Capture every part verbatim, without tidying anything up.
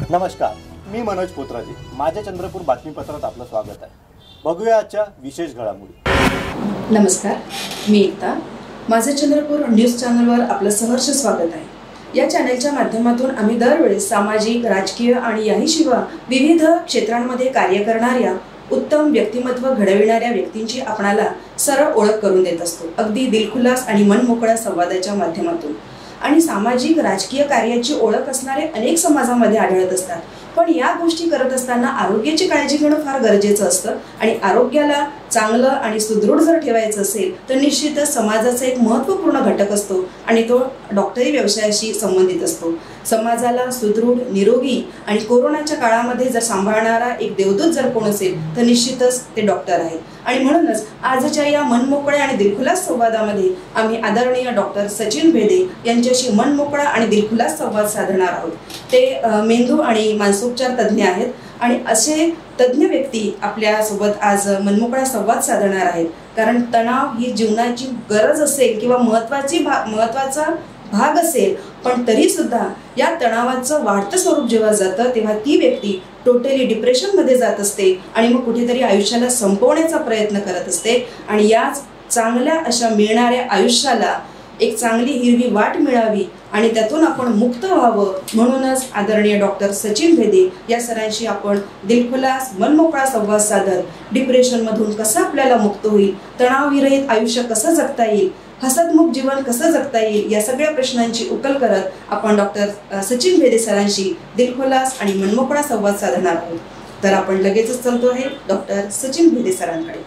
नमस्कार, मी मनोज पोत्राजी. माझ्या चंद्रपूर बातमीपत्रात आपलं स्वागत आहे. बघूया आजच्या विशेष घडामोडी. नमस्कार, मी एकता. माझे चंद्रपूर न्यूज चॅनलवर आपलं सहर्ष स्वागत आहे. या चॅनलच्या माध्यमातून आम्ही दरवेळेस सामाजिक, राजकीय आणि याही शिवाय विविध क्षेत्रांमध्ये कार्य करणाऱ्या उत्तम व्यक्तिमत्व घडविणाऱ्या व्यक्तींची आपणाला सरळ ओळख करून देत असतो, अगदी दिलखुलास आणि मनमोकळ्या संवादाच्या माध्यमातून. आणि सामाजिक राजकीय कार्याची ओळख असणारे अनेक समाजामध्ये आढळत असतात. पण या गोष्टी करत असताना आरोग्याची काळजी घेणं फार गरजेचं असतं. आणि आरोग्याला चांगलं आणि सुदृढ जर ठेवायचं असेल तर निश्चितच समाजाचा एक महत्त्वपूर्ण घटक असतो आणि तो डॉक्टरी व्यवसायाशी संबंधित असतो. समाजाला सुदृढ, निरोगी आणि कोरोनाच्या काळामध्ये जर सांभाळणारा एक देवदूत जर कोण असेल तर निश्चितच ते डॉक्टर आहेत. आणि म्हणूनच आजच्या या मनमोकळ्या आणि दिलखुलास संवादामध्ये आम्ही आदरणीय डॉक्टर सचिन भेदे यांच्याशी मनमोकळा आणि दिलखुलास संवाद साधणार आहोत. ते मेंदू आणि मानसोपचार तज्ज्ञ आहेत आणि असे तज्ज्ञ व्यक्ती आपल्यासोबत आज मनमोकळा संवाद साधणार आहेत. कारण तणाव ही जीवनाची गरज असेल किंवा महत्त्वाची भा महत्त्वाचा भाग असेल, पण तरी सुद्धा या तणावाचं वाढतं स्वरूप जेव्हा जातं तेव्हा ती व्यक्ती टोटली डिप्रेशनमध्ये जात असते आणि मग कुठेतरी आयुष्याला संपवण्याचा प्रयत्न करत असते. आणि याच चांगल्या अशा मिळणाऱ्या आयुष्याला एक चांगली हिरवी वाट मिळावी आणि त्यातून आपण मुक्त व्हावं म्हणूनच आदरणीय डॉक्टर सचिन भेदे या सरांशी आपण दिलखुलास मनमोकळा संवाद साधत डिप्रेशनमधून कसं आपल्याला मुक्त होईल, तणावविरहित आयुष्य कसं जगता येईल, हसतमुख जीवन कसं जगता येईल, या सगळ्या प्रश्नांची उकल करत आपण डॉक्टर सचिन भेदे सरांशी दिलखुलास आणि मनमोकळा संवाद साधणार आहोत. तर आपण लगेचच चालतो आहे डॉक्टर सचिन भेदे सरांकडे.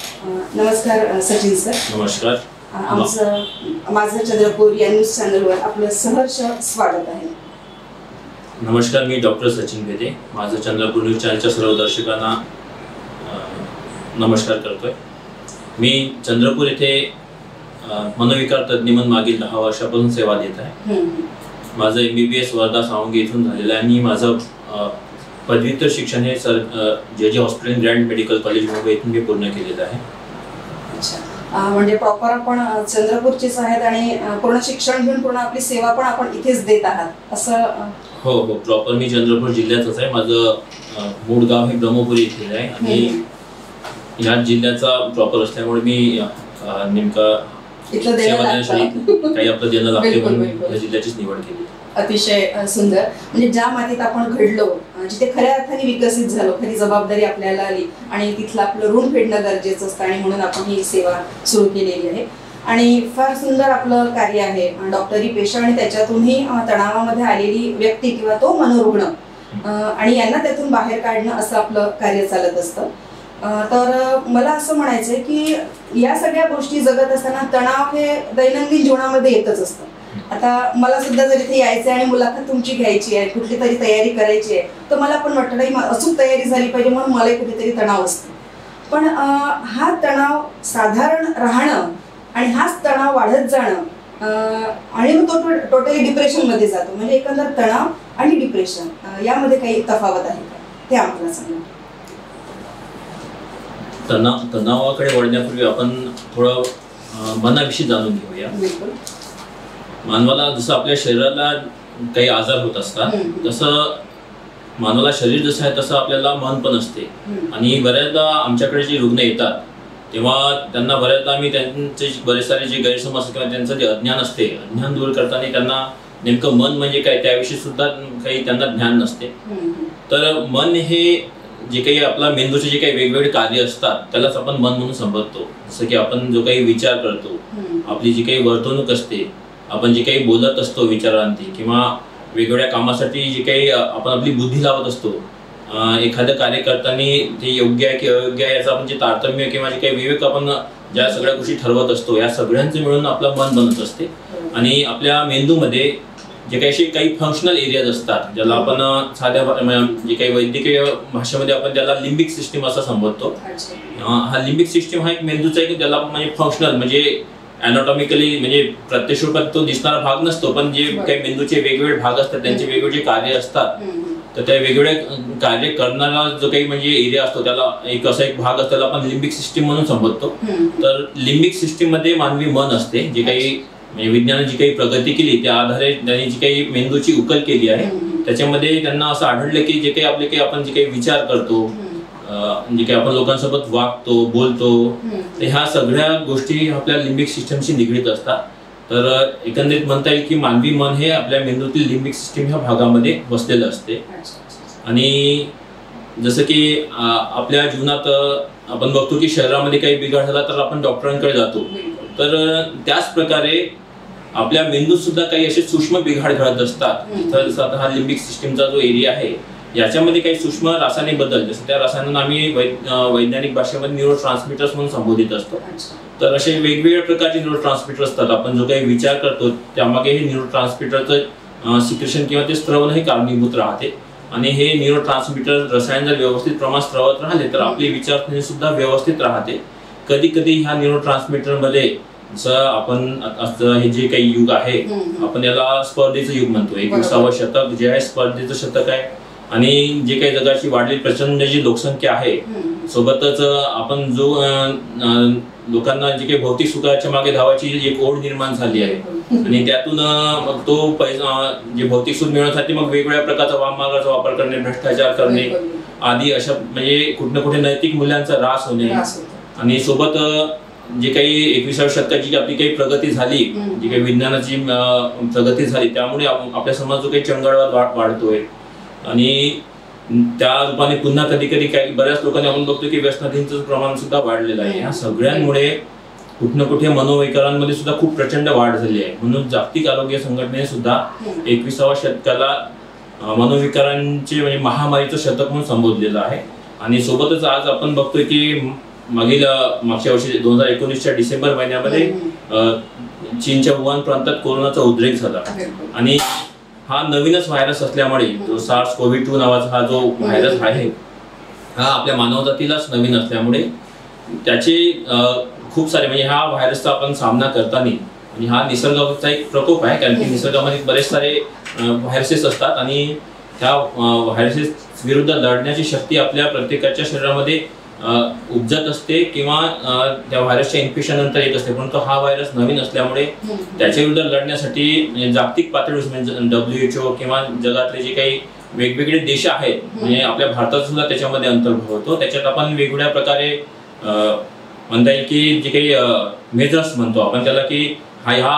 नमस्कार सचिन सर. नमस्कार. आमचं माझं चंद्रपूर या न्यूज चॅनलवर आपलं सहर्ष स्वागत आहे. नमस्कार, मी डॉक्टर सचिन भेदे. माझं चंद्रपूर न्यूज चॅनलच्या सर्व दर्शकांना नमस्कार करतोय. मी चंद्रपूर येथे मनोविकार तज्ज्ञ म्हणून मागील दहा वर्षापासून सेवा देत आहे. माझं M B B S Wardha Sawangi इथून झालेलं आहे आणि माझं पदव्युत्तर शिक्षण हे sir J J hospital grand medical college Mumbai इथून मी पूर्ण केलेलं आहे. अच्छा, म्हणजे प्रॉपर आपण चंद्रपूरचीच आहेत आणि पूर्ण शिक्षण घेऊन पूर्ण आपली सेवा पण आपण इथेच देत आहात असं? हो हो, प्रॉपर मी चंद्रपूर जिल्ह्यातच आहे. माझं मूळ गाव हे ब्रह्मपुरी इथे आहे आणि या जिल्ह्याचा प्रॉपर असल्यामुळे मी नेमका काही आपलं देणं लागते म्हणून जिल्ह्याचीच निवड केली. अतिशय सुंदर. म्हणजे ज्या मातीत आपण घडलो, जिथे खऱ्या अर्थाने विकसित झालो, खरी जबाबदारी आपल्याला आली आणि तिथलं आपलं ऋण फेडणं गरजेचं असतं आणि म्हणून आपण ही सेवा सुरू केलेली आहे. आणि फार सुंदर आपलं कार्य आहे. डॉक्टरी पेशा आणि त्याच्यातूनही तणावामध्ये आलेली व्यक्ती किंवा तो मनोरुग्ण आणि यांना त्यातून बाहेर काढणं असं आपलं कार्य चालत असतं. तर मला असं म्हणायचं आहे की या सगळ्या गोष्टी जगत असताना तणाव हे दैनंदिन जीवनामध्ये येतच असतं. आता मला सुद्धा जर इथे यायचं आहे आणि मुलाखत तुमची घ्यायची आहे, कुठली तरी तयारी करायची आहे, तर मला पण वाटतं नाही अचूक तयारी झाली पाहिजे म्हणून मलाही कुठेतरी तणाव असतो. पण हा तणाव साधारण राहणं आणि हाच तणाव वाढत जाणं आणि मग तो टोटली डिप्रेशनमध्ये जातो. म्हणजे एकंदर तणाव आणि डिप्रेशन यामध्ये काही तफावत आहे का, ते आम्हाला सांगा. तणाव तणावाकडे वळण्यापूर्वी आपण थोडं मनाविषयी जाणून घेऊया. मानवाला जसं आपल्या शरीराला काही आजार होत असतात तसं मानवाला शरीर जसं आहे तसं आपल्याला मन पण असते. आणि बऱ्याचदा आमच्याकडे जे रुग्ण येतात तेव्हा त्यांना बऱ्याचदा आम्ही त्यांचे बरेच सारे जे गैरसमज किंवा त्यांचं जे अज्ञान असते, अज्ञान दूर करताना त्यांना नेमकं मन म्हणजे काय त्याविषयी सुद्धा काही त्यांना ज्ञान नसते. तर मन हे जे काही आपला मेंदूचे जे काही वेगवेगळे कार्य असतात त्यालाच आपण मन म्हणून संबोधतो. जसं की आपण जो काही विचार करतो, आपली जी काही वर्तणूक असते, आपण जे काही बोलत असतो विचारांती किंवा वेगवेगळ्या कामासाठी जे काही आपण आपली बुद्धी लावत असतो, एखादं कार्य करताना ते योग्य आहे की अयोग्य आहे याचं आपण जे तारतम्य किंवा जे काही विवेक आपण ज्या सगळ्या गोष्टी ठरवत असतो या सगळ्यांचे मिळून आपलं मन बनत असते. आणि आपल्या मेंदूमध्ये जे काही असे काही फंक्शनल एरियाज असतात ज्याला आपण साध्या जे काही वैद्यकीय भाषेमध्ये आपण त्याला लिम्बिक सिस्टीम असं संबोधतो. हा लिम्बिक सिस्टीम हा एक मेंदूचा आहे की त्याला म्हणजे फंक्शनल म्हणजे अॅनाटॉमिकली म्हणजे प्रत्यक्ष रूपात तो दिसणारा भाग नसतो, पण जे काही मेंदूचे वेगवेगळे भाग असतात त्यांचे वेगवेगळे कार्य असतात. तर त्या वेगवेगळ्या कार्य करणारा जो काही म्हणजे एरिया असतो त्याला एक असा एक भाग असतो त्याला आपण लिम्बिक सिस्टीम म्हणून संबोधतो. तर लिम्बिक सिस्टीम मध्ये मानवी मन असते. जे काही म्हणजे विज्ञानाने जी काही प्रगती केली त्या आधारे त्यांनी जी काही मेंदूची उकल केली आहे त्याच्यामध्ये त्यांना असं आढळलं की जे काही आपले काही आपण जे काही विचार करतो, जे काही आपण लोकांसोबत वागतो, बोलतो, तर ह्या सगळ्या गोष्टी आपल्या लिंबिक सिस्टमशी निगडीत असतात. तर एकंदरीत म्हणता येईल की मानवी मन हे आपल्या मेंदूतील लिंबिक सिस्टम ह्या भागामध्ये बसलेलं असते. आणि जसं की आपल्या जीवनात आपण बघतो की शरीरामध्ये काही बिघाड झाला तर आपण डॉक्टरांकडे जातो, तर त्याच प्रकारे आपल्या मेंदूत सुद्धा काही असे सूक्ष्म बिघाड घडत असतात. तर हा लिंबिक सिस्टमचा जो एरिया आहे याच्यामध्ये काही सूक्ष्म रासायनिक बदल, जसं त्या रसायनांना आम्ही वैज्ञानिक भाषेमध्ये न्यूरो ट्रान्समिटर्स म्हणून संबोधित असतो. तर असे वेगवेगळ्या प्रकारचे न्यूरो ट्रान्समिटर असतात. आपण जो काही विचार करतो त्यामागे हे न्यूरो ट्रान्समिटरचं सिक्रेशन किंवा ते स्त्रवण हे कारणीभूत राहते. आणि हे न्यूरो ट्रान्समिटर रसायन जर व्यवस्थित प्रमाणात स्त्रवत राहिले तर आपली विचारसरणी सुद्धा व्यवस्थित राहते. कधी कधी ह्या न्यूरो ट्रान्समिटर मध्ये जसं आपण हे जे काही युग आहे आपण याला स्पर्धेचं युग म्हणतो. एकविसावं शतक जे आहे स्पर्धेचं शतक आहे. आणि जे काही जगाची वाढलेली प्रचंड जी लोकसंख्या आहे, सोबतच आपण जो लोकांना जे काही भौतिक सुखाच्या मागे धावायची एक ओढ निर्माण झाली आहे आणि त्यातून मग तो पैसा जे भौतिक सुख मिळवण्यासाठी मग वेगवेगळ्या प्रकारचा वाममार्गाचा वापर करणे, भ्रष्टाचार करणे आदी अशा म्हणजे कुठे ना कुठे नैतिक मूल्यांचा ऱ्हास होणे. आणि सोबत जे काही एकविसाव्या शतकाची आपली काही प्रगती झाली, जी काही विज्ञानाची प्रगती झाली, त्यामुळे आपल्या समाज जो काही चंगळवाद वाढतोय आणि त्या रूपाने पुन्हा कधी कधी काही बऱ्याच लोकांनी आपण बघतो की व्यसनाधीनचं प्रमाण सुद्धा वाढलेलं आहे. ह्या सगळ्यांमुळे कुठे ना कुठे मनोविकारांमध्ये सुद्धा खूप प्रचंड वाढ झाली आहे. म्हणून जागतिक आरोग्य संघटनेने सुद्धा एकविसाव्या शतकाला मनोविकारांचे म्हणजे महामारीचं शतक म्हणून संबोधलेलं आहे. आणि सोबतच आज आपण बघतोय की मागील मागच्या वर्षी दोन हजार एकोणीसच्या डिसेंबर महिन्यामध्ये चीनच्या वुहान प्रांतात कोरोनाचा उद्रेक झाला. आणि हा नवीनच व्हायरस असल्यामुळे जो सार्स कोव्हिड टू नावाचा हा जो व्हायरस आहे हा आपल्या मानवजातीलाच नवीन असल्यामुळे त्याचे खूप सारे म्हणजे हा व्हायरसचा आपण सामना करताना आणि हा निसर्गाचा एक प्रकोप आहे. कारण की निसर्गामध्ये बरेच सारे व्हायरसेस असतात आणि ह्या व्हायरसेस विरुद्ध लढण्याची शक्ती आपल्या प्रत्येकाच्या शरीरामध्ये उपजत असते किंवा त्या व्हायरसच्या इन्फेक्शन नंतर येत असते. परंतु हा व्हायरस नवीन असल्यामुळे त्याच्या विरुद्ध लढण्यासाठी जागतिक पातळीवर म्हणजे डब्ल्यू एच ओ किंवा जगातले जे काही वेगवेगळे देश आहेत म्हणजे आपल्या भारतात सुद्धा त्याच्यामध्ये अंतर्भाव होतो. त्याच्यात आपण वेगवेगळ्या प्रकारे म्हणता येईल की जे काही मेजर्स म्हणतो आपण त्याला की हा ह्या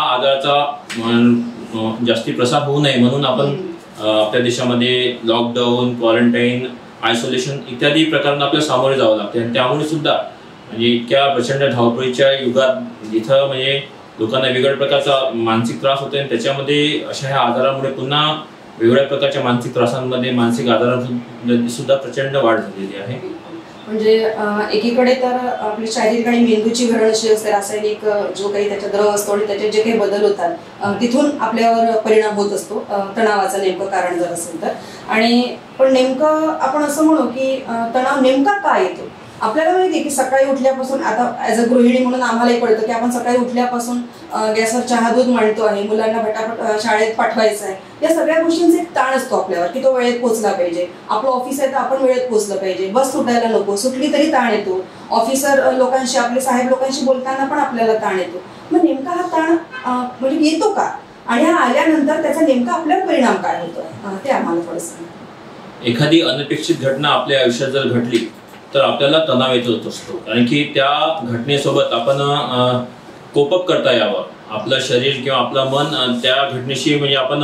आजाराचा जास्ती प्रसार होऊ नये म्हणून आपण आपल्या देशामध्ये लॉकडाऊन, क्वारंटाईन, आयसोलेशन इत्यादी प्रकारांना आपल्याला सामोरे जावं लागते. आणि त्यामुळे सुद्धा म्हणजे इतक्या प्रचंड धावपळीच्या युगात जिथं म्हणजे लोकांना वेगवेगळ्या प्रकारचा मानसिक त्रास होतो आणि त्याच्यामध्ये अशा ह्या आजारामुळे पुन्हा वेगवेगळ्या प्रकारच्या मानसिक त्रासांमध्ये मानसिक आजारांमध्ये सुद्धा प्रचंड वाढ झालेली आहे. म्हणजे एकीकडे तर आपली शारीरिक आणि मेंदूची घडण अशी असते, रासायनिक जो काही त्याचा द्रव असतो आणि त्याचे जे काही बदल होतात तिथून आपल्यावर परिणाम होत असतो तणावाचं नेमकं कारण जर असेल तर. आणि पण नेमकं आपण असं म्हणू की तणाव नेमका का येतो. आपल्याला माहिती आहे की सकाळी उठल्यापासून आता ॲज अ गृहिणी म्हणून आम्हालाही कळतं की आपण सकाळी उठल्यापासून गॅसवर चहा दूध मांडतो आहे, मुलांना फटाफट शाळेत पाठवायचं आहे, या सगळ्या गोष्टींचा एक ताण असतो आपल्यावर की तो वेळेत पोहोचला पाहिजे. आपलं ऑफिस आहे तर आपण वेळेत पोहोचलं पाहिजे, बस सुटायला नको, सुटली तरी ताण येतो. ऑफिसर लोकांशी आपले साहेब लोकांशी बोलताना पण आपल्याला ताण येतो. मग नेमका हा ताण म्हणजे येतो का आणि हा आल्यानंतर त्याचा नेमका आपल्यावर परिणाम काय होतो ते आम्हाला थोडं सांगा. एखादी अनपेक्षित घटना आपल्या आयुष्यात जर घडली तर आपल्याला तणाव येत असतो. कारण की त्या घटनेसोबत आपण कोपअप करता यावं, आपलं शरीर किंवा आपलं मन त्या घटनेशी म्हणजे आपण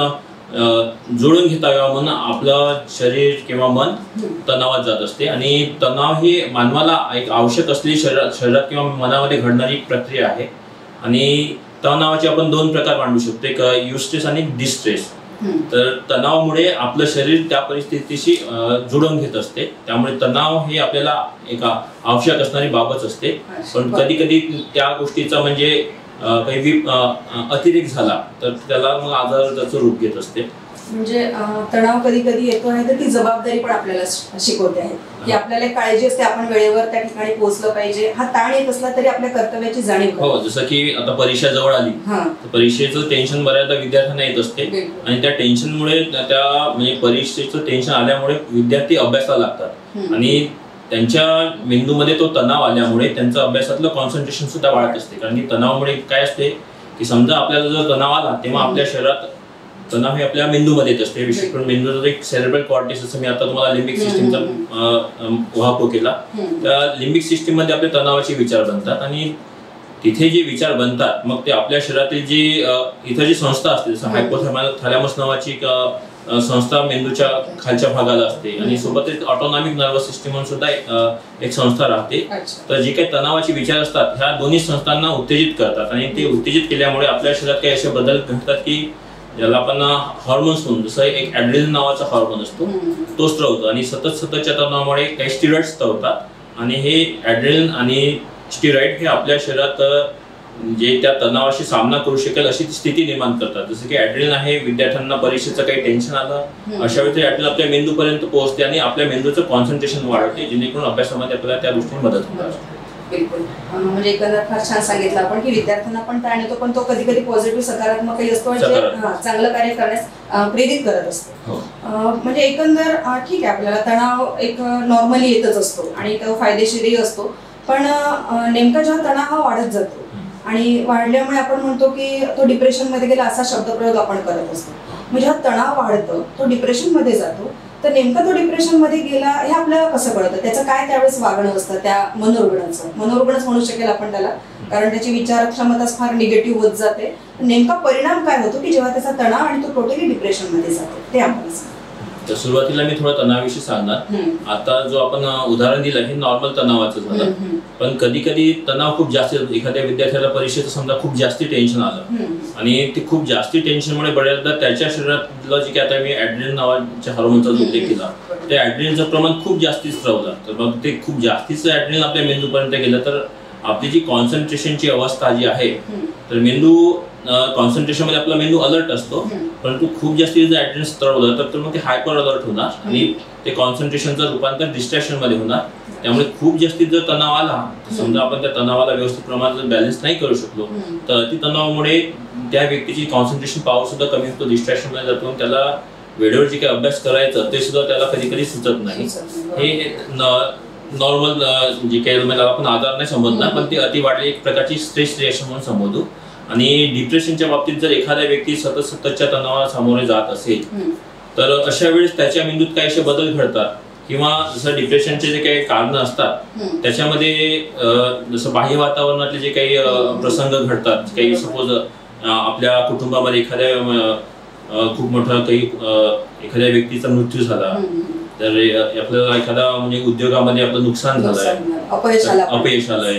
जुळून घेता यावं म्हणून आपलं शरीर किंवा मन तणावात जात असते. आणि तणाव ही मानवाला एक आवश्यक असलेली शरीरात शरीरात किंवा मनामध्ये घडणारी प्रक्रिया आहे. आणि तणावाचे आपण दोन प्रकार मांडू शकतो, एक युस्ट्रेस आणि डिस्ट्रेस. तर तणावामुळे आपलं शरीर त्या परिस्थितीशी जुळवून घेत असते, त्यामुळे तणाव हे आपल्याला एक आवश्यक असणारी बाबच असते. पण कधी कधी त्या गोष्टीचा म्हणजे काही अतिरेक झाला तर त्याला मग आजार त्याचं रूप घेत असते. म्हणजे तणाव कधी कधी येतो आहे तर ती जबाबदारी पण आपल्याला शिकवते आहे की आपल्याला काळजी असते आपण वेळेवर त्या ठिकाणी पोहोचलं पाहिजे. हा ताण येत असला तरी आपल्या कर्तव्याची जाणीव. हो, जसं की आता परीक्षा जवळ आली तर परीक्षेचं टेन्शन बऱ्याचदा विद्यार्थ्यांना येत असते आणि त्या टेन्शनमुळे त्या म्हणजे परीक्षेचं टेन्शन आल्यामुळे विद्यार्थी अभ्यासाला लागतात आणि त्यांच्या मेंदूमध्ये तो तणाव आल्यामुळे त्यांचं अभ्यासातलं कॉन्सन्ट्रेशन सुद्धा वाढत असते. कारण की तणावामुळे काय असते की समजा आपल्याला जर तणाव आला तेव्हा आपल्या शरीरात तणाव हे आपल्या मेंदूमध्ये येत असते, विशेष करून मेंदूचा एक सेरेब्रल कॉर्टेक्स, जसं मी आता तुम्हाला लिम्बिक सिस्टीमचा उहापोह केला, त्या लिम्बिक सिस्टीम मध्ये आपले तणावाचे विचार बनतात आणि तिथे जे विचार बनतात मग ते आपल्या शरीरातील जी इतर जी संस्था असते, जसं हायपोथॅलॅमस नावाची एक संस्था मेंदूच्या खालच्या भागाला असते आणि सोबतच ऑटोनॉमिक नर्वस सिस्टीम म्हणून सुद्धा एक संस्था राहते. तर जे काही तणावाचे विचार असतात ह्या दोन्ही संस्थांना उत्तेजित करतात आणि ते उत्तेजित केल्यामुळे आपल्या शरीरात काही असे बदल घडतात की ज्याला आपण हॉर्मोन्स म्हणून, जसं एक ॲड्रेनलिन नावाचा हॉर्मोन असतो तो स्त्रवतो आणि सतत सततच्या तणावामुळे काही स्टिरॉइड्स स्त्रवतात आणि हे ॲड्रेनलिन आणि स्टिरॉइड हे आपल्या शरीरात जे त्या तणावाशी सामना करू शकेल अशी स्थिती निर्माण करतात. जसं की ॲड्रेनलिन आहे, विद्यार्थ्यांना परीक्षेचं काही टेन्शन आलं अशा वेळी ॲड्रेनलिन आपल्या मेंदूपर्यंत पोहोचते आणि आपल्या मेंदूचं कॉन्सन्ट्रेशन वाढवते, जेणेकरून अभ्यासामध्ये आपल्याला त्या गोष्टी मदत होतात. बिलकुल, म्हणजे एकंदर फार छान सांगितलं आपण की विद्यार्थ्यांना पण ताण येतो, पण तो कधी कधी पॉझिटिव्ह सकारात्मकही असतो, जे चांगलं कार्य करण्यास प्रेरित करत असतो. म्हणजे एकंदर ठीक आहे, आपल्याला तणाव एक नॉर्मली येतच असतो आणि तो फायदेशीरही असतो, पण नेमका जेव्हा तणाव हा वाढत जातो आणि वाढल्यामुळे आपण म्हणतो की तो डिप्रेशन मध्ये गेला असा शब्दप्रयोग आपण करत असतो. म्हणजे हा तणाव वाढतो, तो डिप्रेशन मध्ये जातो, तर नेमका तो डिप्रेशन मध्ये गेला हे आपल्याला कसं कळतं? त्याचं काय त्यावेळेस वागणं असतं त्या मनोरुग्णाचं? मनोरुग्णच म्हणू शकेल आपण त्याला, कारण त्याची विचार क्षमताच फार निगेटिव्ह होत जाते. नेमका परिणाम काय होतो की जेव्हा त्याचा तणाव आणि तो टोटली डिप्रेशन मध्ये जातो ते आपल्याला सांगा. तर सुरुवातीला मी थोडा तणावाविषयी सांगणार. आता जो आपण उदाहरण दिलं हे नॉर्मल तणावाचं झालं, पण कधी कधी तणाव खूप जास्त, एखाद्या विद्यार्थ्याला परीक्षेचं समजा खूप जास्ती टेन्शन आलं आणि ते खूप जास्ती टेन्शनमुळे बऱ्याचदा त्याच्या शरीरातलं जे काही आता मी ॲड्रेनलिन नावाच्या हार्मोनचा जो उल्लेख केला, त्या ॲड्रेनलिनचं प्रमाण खूप जास्ती स्त्रवलं, तर मग ते खूप जास्तीचं ॲड्रेनलिन आपल्या मेंदूपर्यंत गेलं तर आपली जी कॉन्सन्ट्रेशनची अवस्था जी आहे, तर मेंदू कॉन्सन्ट्रेशन मध्ये आपला मेंदू अलर्ट असतो, परंतु खूप जास्त जर ॲड्रेनलिन स्त्रवलं तर मग ते हायपर अलर्ट होणार आणि ते कॉन्सन्ट्रेशनचं रूपांतर डिस्ट्रॅक्शन मध्ये होणार. त्यामुळे खूप जास्ती जर तणाव आला, समजा आपण त्या तणावाला व्यवस्थित प्रमाणात जर बॅलन्स नाही करू शकलो तर अति तणावामुळे त्या व्यक्तीची कॉन्सन्ट्रेशन पॉवर सुद्धा कमी होतो, डिस्ट्रॅक्शन मध्ये जातो, त्याला वेळेवर जे काही अभ्यास करायचं ते सुद्धा त्याला कधी कधी सुचत नाही. हे नॉर्मल जे काही आपण आजार नाही समजणार, पण ती अति वाढली एक प्रकारची स्ट्रेस रिएक्शन म्हणून समजू. आणि डिप्रेशनच्या बाबतीत जर एखाद्या व्यक्ती सतत सततच्या तणावाला सामोरे जात असेल तर अशा वेळेस त्याच्या मेंदूत काही असे बदल घडतात किंवा जसं डिप्रेशनचे जे काही कारण असतात त्याच्यामध्ये जसं बाह्य वातावरणातले जे काही प्रसंग घडतात, काही सपोज आपल्या कुटुंबामध्ये एखाद्या खूप मोठा काही एखाद्या व्यक्तीचा मृत्यू झाला, तर आपल्याला एखादा म्हणजे उद्योगामध्ये आपलं नुकसान झालंय, अपयश आलंय,